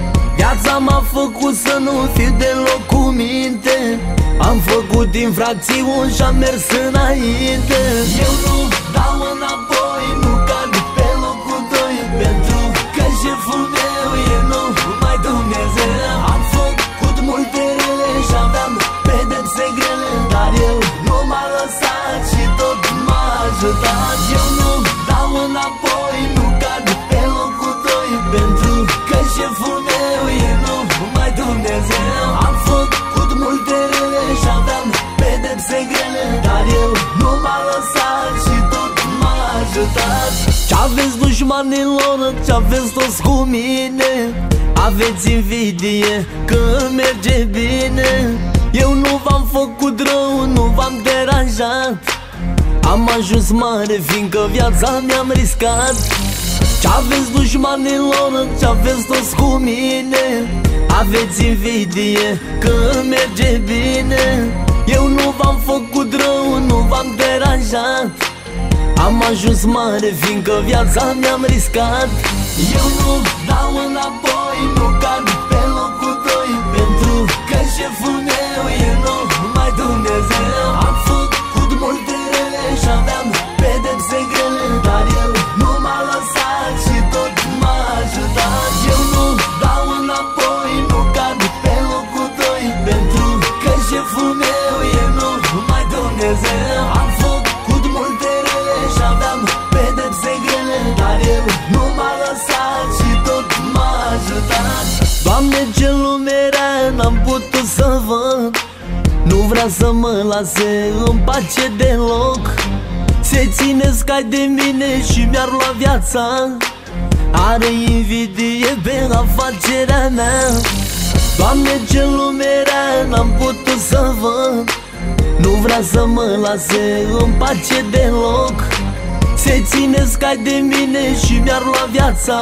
Viața m-a făcut să nu fiu deloc cu minte. Am făcut infracțiuni și-am mers înainte. Eu nu dau înapoi, nu cad pe locul doi, pentru că șeful meu e numai Dumnezeu. Am făcut multe rele și-aveam pedepse grele, dar el nu m-a lăsat și tot m-a ajutat. Eu nu dau înapoi, nu cad pe locul doi, pentru că șeful meu e numai Dumnezeu. Am făcut multe rele și-aveam pedepse grele, dar el nu m-a lăsat și tot m-a ajutat. Ce-aveți dușmanilor, ce-aveți toți cu mine, aveți invidie că merge bine. Eu nu v-am făcut rău, nu v-am deranjat. Am ajuns mare fiindcă viața mi-am riscat. Ce-aveți dușmanilor, ce-aveți toți cu mine, aveți invidie că merge bine. Eu nu v-am făcut rău, nu v-am deranjat. Am ajuns mare fiindcă viața mi-am riscat. Eu nu dau înapoi, nu cad pe locul doi, pentru că șeful meu e numai Dumnezeu. Am făcut multe rele și-aveam pedepse grele, dar el nu m-a lăsat și tot m-a ajutat. Eu nu dau înapoi, nu cad pe locul doi, pentru că șeful meu e numai Dumnezeu. Am făcut multe rele și-aveam pedepse grele, dar el nu m-a lăsat și tot m-a ajutat. Doamne, ce lume rea n-am putut să văd, nu vrea să mă lase în pace deloc. Se ține scai de mine și mi-ar lua viața. Are invidie pe afacerea mea. Doamne, ce lume rea n-am putut să văd, nu vrea să mă lase în pace deloc. Se ține scai de mine și mi-ar lua viața.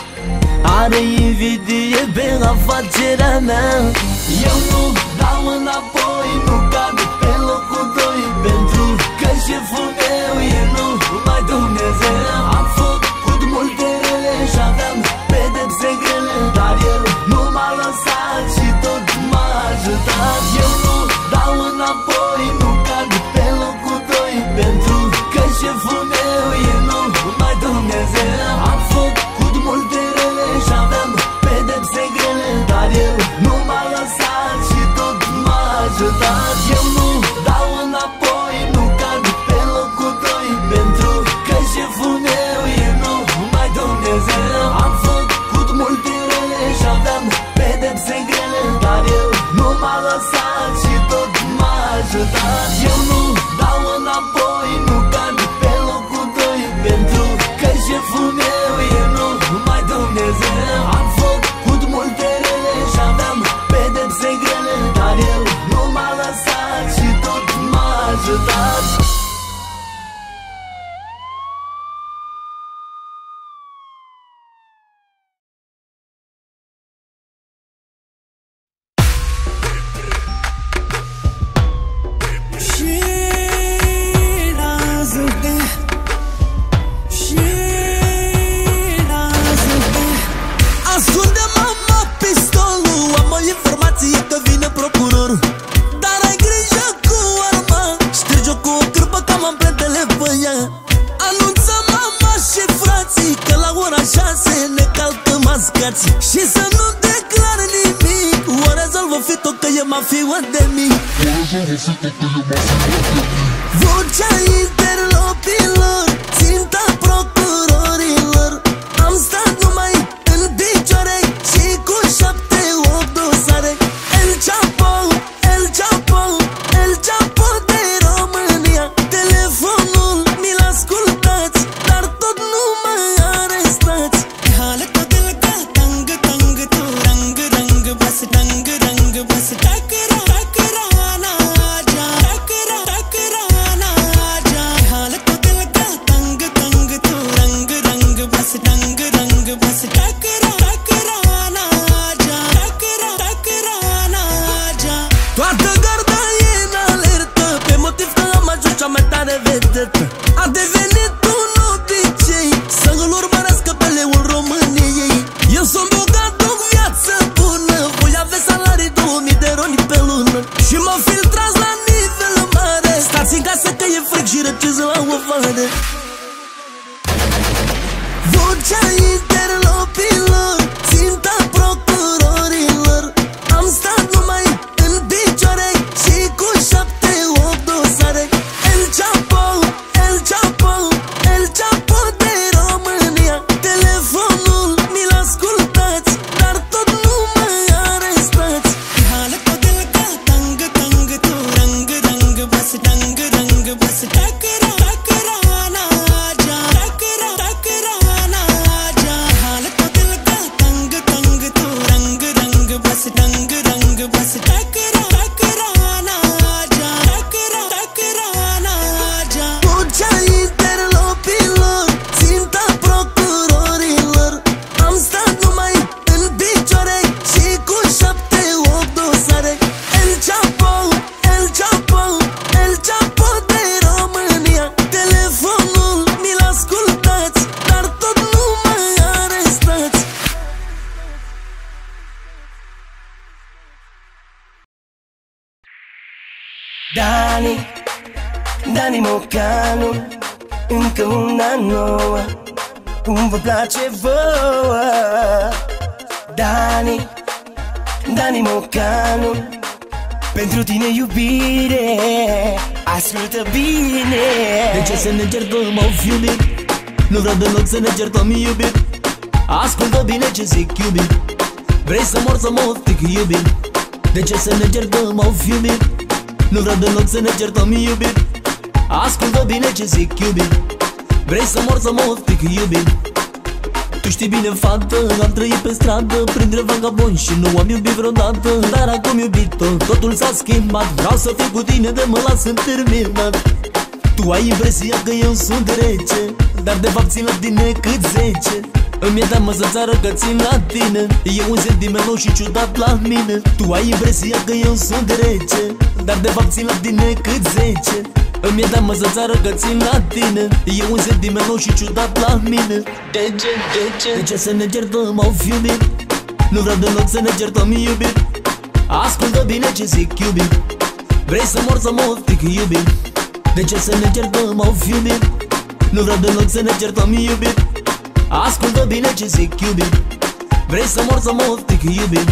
Are invidie pe afacerea mea. Eu nu dau înapoi, nu cad pe locul doi, pentru că șeful meu e numai Dumnezeu. Am făcut multe rele și-aveam pedepse grele, dar el nu m-a lăsat și tot m-a ajutat. Eu nu dau înapoi, nu cad pe locul doi, pentru că șeful meu e numai Dumnezeu. Am făcut multe rele și-aveam pedepse grele, dar el nu m-a lăsat și tot m-a ajutat. Eu nu dau înapoi, nu cad pe locul doi, pentru că șeful meu e numai Dumnezeu. Am făcut multe rele și-aveam pedepse grele, dar el nu m-a lăsat și tot m-a ajutat. Eu nu dau înapoi, nu cad pe locul doi, pentru că șeful meu e numai Dumnezeu. Am făcut multe rele și-aveam pedepse grele, dar el nu m-a lăsat și tot m-a ajutat. Ascunde mama pistolul, am o informație că vine procurorul. Dar ai grijă cu arma, șterge-o cu o cârpă ca am ampletele pe ea. Anunță mama și frații că la ora șase ne calcă mascații. Și să nu declare nimic, o rezolvă fito că e mafiu de mic. Vocea interlopilor, ținta procurorilor. Am stat numai în picioare și cu șapte, opt dosare. El Chapo, El Chapo, El Chapo de România. Telefonul mi-l ascultați, dar tot nu mă arestați. Halata de la ga, tang, tang, tu, rang, rang, bas, tang, rang, bas, takra, takra, na, ja, takra, takra, na, ja. Halata de la ga, tang, tang, tu, rang, rang, bas, tang, rang, bas, takra, takra, na, ja, takra, takra, na, ja. Toată garda e în alertă, pe motiv că am ajuns cea mai tare vedetă. A devenit un obicei să îl urmărească pe leul României. Eu sunt bogat, duc viață bună, Vibrați la nivel mare. Stați în casă că e fric și răceți la o vară. Vocea interlopilor, ținta procurorilor. Am stat numai în picioare și cu șapte, opt dosare. El Chapo, El Chapo, El Chapo de România. Telefonul mi-l ascultați, dar tot nu mă arestați. Hala codel ca tangă, tangă, tu rangă, rangă, basă, tangă, rangă, basă, takara, takara, na, ja, takara, takara, na, ja. Hala codel ca tangă, tangă, tu rangă, rangă, basă, tangă, rangă, basă, takara, takara, na, ja, takara, takara, na, ja. Vocea interlopilor, ținta procurorilor. Am stat numai în picioare și cu șapte, opt dosare. El Chapo, El Chapo, El Chapo de România. Telefonul mi-l ascultați, dar tot nu mă arestați. Dani, Dani Mocanu, încă una nouă, cum vă place vouă. Dani, Dani Mocanu, pentru tine iubire, ascultă bine. De ce să ne certăm, of iubit? Nu vreau deloc să ne certăm, iubit. Ascultă bine ce zic, iubit. Vrei să mor, să mă oftic, iubit. De ce să ne certăm, of iubit? Nu vreau deloc să ne certăm, iubit. Ascultă bine ce zic, iubit. Vrei să mor, să mă oftic, iubit. Tu știi bine, fată, am trăit pe stradă printre vagabonzi și nu am iubit vreodată. Dar acum, iubito, totul s-a schimbat. Vreau să fiu cu tine, de mă las înterminat. Tu ai impresia că eu sunt rece, dar de fapt țin la tine cât zece. Îmi e teamă să-ți arăt că țin la tine. E un sentiment nou și ciudat la mine. Tu ai impresia că eu sunt rece, dar de fapt țin la tine cât zece. Îmi e teamă să-ți arăt că țin la tine. E un sentiment nou și ciudat la mine. De ce, de ce, de ce să ne certăm, of iubit? Nu vreau deloc să ne certăm, iubit. Ascultă bine ce zic, iubit. Vrei să mor, să mă oftic, iubit. De ce să ne certăm, of iubit? Nu vreau deloc să ne certăm, iubit. Ascultă bine ce zic, iubit. Vrei să mor, să mă oftic, iubit.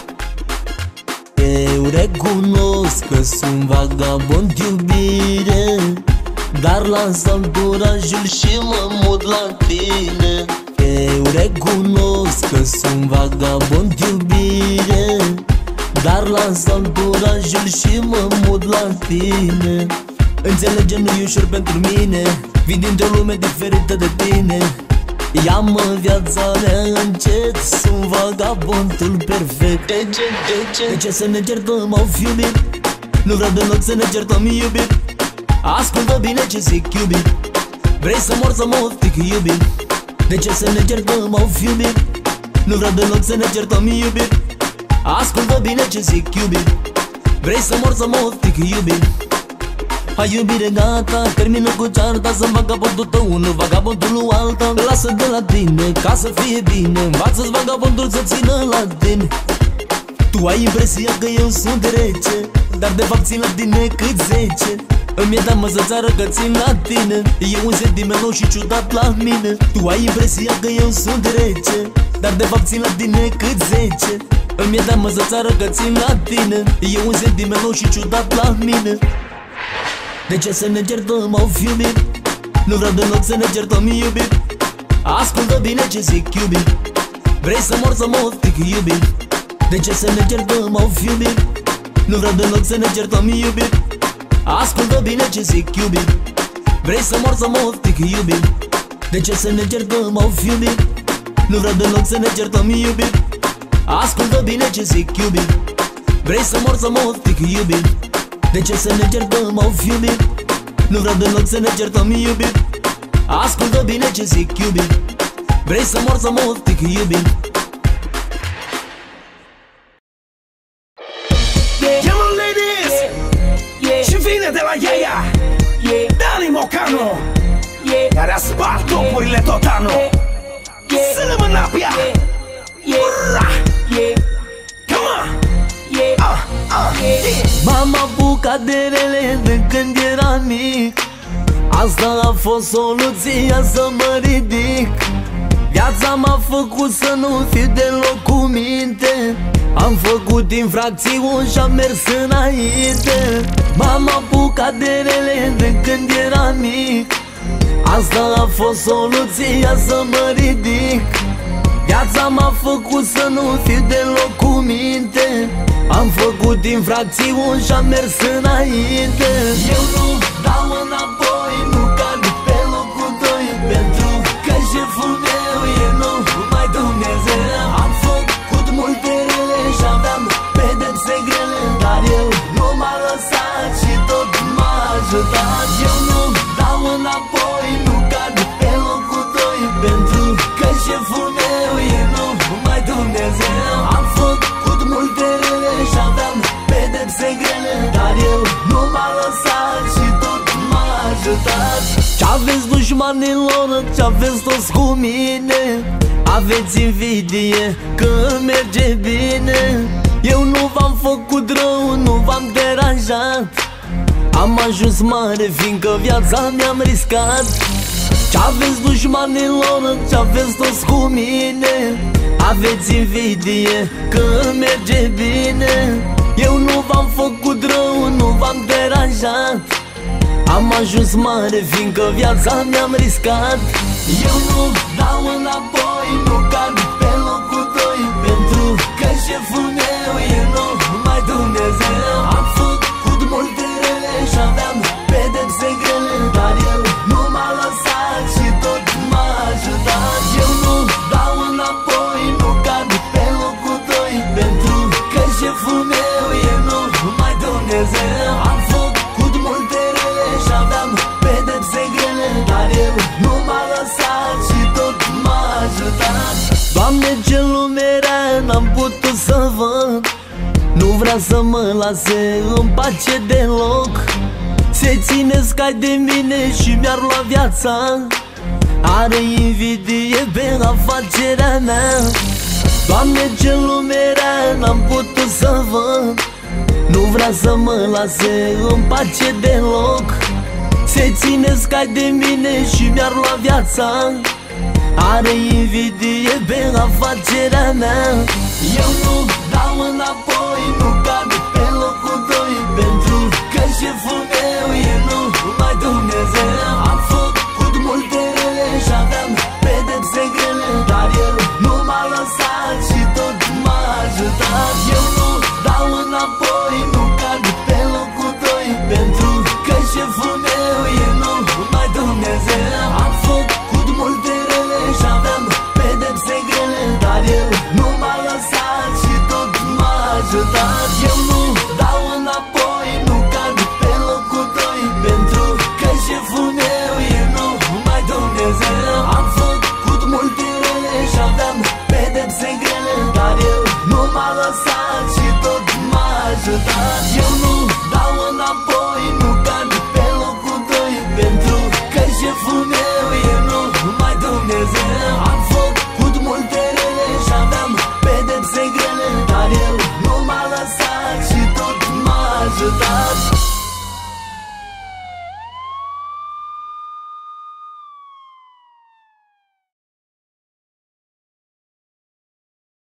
Eu recunosc că sunt vagabond, iubire, dar las anturajul și mă mut la tine. Eu recunosc că sunt vagabond, iubire, dar las anturajul și mă mut la tine. Înțelege, nu-i ușor pentru mine, vin dintr-o lume diferită de tine. Ia-mă viața mea încet, sunt vagabondul perfect. De ce, de ce, de ce să ne certăm, of iubit? Nu vreau deloc să ne certăm, iubit. Ascultă bine ce zic, iubit. Vrei să mor, să mă oftic, iubit. De ce să ne certăm, of iubit? Nu vreau deloc să ne certăm, iubit. Ascultă bine ce zic, iubit. Vrei să mor, să mă oftic, iubit. Hai iubire, gata, termină cu cearta. Să-mi vagabondul tău, nu vagabondul lui alta. Lasă de la tine, ca să fie bine. Învață-ți vagabondul să țină la tine. Tu ai impresia că eu sunt rece, dar de fapt țin la tine cât zece. Îmi e teamă să-ți arăt că țin la tine. E un sentiment nou și ciudat la mine. Tu ai impresia că eu sunt rece, dar de fapt țin la tine cât zece. Îmi e teamă să-ți arăt că țin la tine. E un sentiment nou și ciudat la mine. De ce să ne certăm, of iubit? Nu vreau deloc să ne certăm, iubit. Ascultă bine ce zic, iubit. Vrei să mor, să mă oftic, iubit. De ce să ne certăm, of iubit? Nu vreau deloc să ne certăm, iubit. Ascultă bine ce zic, iubit. Vrei să mor, să mă oftic, iubit. De ce să ne certăm, of iubit? Nu vreau deloc să ne certăm, iubit. Ascultă bine ce zic, iubit. Vrei să mor, să mă oftic, iubit. De ce să ne certăm, of iubit? Nu vreau deloc să ne certăm, iubit. Ascultă bine ce zic, iubit. Vrei să mor, să mă oftic, iubit. Come on ladies, și vine de la Iaia, Dani Mocanu, care a spart topurile tot anul. Sâlă-mă napia, ura, come on, ah, ah, M-am apucat de rele de când eram mic. Asta a fost soluția să mă ridic. Viața m-a făcut să nu fiu deloc cu minte. Am făcut infracțiuni și-am mers înainte. M-am apucat de rele de când eram mic. Asta a fost soluția să mă ridic. Viața m-a făcut să nu fiu deloc cu minte. Am făcut infracțiuni și-am mers înainte. Eu nu dau înapoi, nu cad pe locul doi, pentru că șeful meu e numai Dumnezeu. Am făcut multe rele și-aveam pedepse grele, dar el nu m-a lăsat și tot m-a ajutat. Eu nu dau înapoi, nu cad pe locul doi, pentru că șeful meu e numai Dumnezeu. Am făcut multe rele și-aveam pedepse grele, dar el nu m-a lăsat și tot m-a ajutat. Ce-aveți dușmanilor, ce-aveți toți cu mine, aveți invidie că merge bine. Eu nu v-am făcut rău, nu v-am deranjat. Am ajuns mare fiindcă viața mi-am riscat. Ce-aveți dușmanilor, ce-aveți toți cu mine, aveți invidie că merge bine. Eu nu v-am făcut rău, nu v-am deranjat. Am ajuns mare fiindcă viața mi-am riscat. Eu nu dau înapoi, nu cad pe locul doi, pentru că șeful meu e numai Dumnezeu. Am făcut multe rele și-aveam pedepse grele, dar el nu m-a lăsat și tot m-a ajutat. Eu nu dau înapoi, nu cad pe locul doi, pentru că șeful meu e numai Dumnezeu. Am făcut multe rele și-aveam pedepse grele, dar el nu m-a lăsat și tot m-a ajutat. Doamne, ce lume rea n-am putut să văd, nu vrea să mă lase în pace deloc. Se ține scai de mine și mi-ar lua viața. Are invidie pe afacerea mea. Doamne, ce lume rea n-am putut să văd, nu vrea să mă lase în pace deloc. Se ține scai de mine și mi-ar lua viața. Are invidie pe afacerea mea. Eu nu dau înapoi, nu cad pe locul doi, pentru că șeful meu e numai Dumnezeu. Am făcut multe rele și-aveam pedepse grele, dar el nu m-a lăsat și tot m-a ajutat. Eu nu dau înapoi, nu cad pe locul doi, pentru că șeful meu e numai Dumnezeu. Am făcut multe rele și-aveam pedepse grele, dar el nu m-a lăsat și tot m-a ajutat. Eu nu dau înapoi, nu cad pe locul doi, pentru că șeful meu e numai Dumnezeu. Am făcut multe rele și-aveam pedepse grele, dar el nu m-a lăsat și tot m-a ajutat.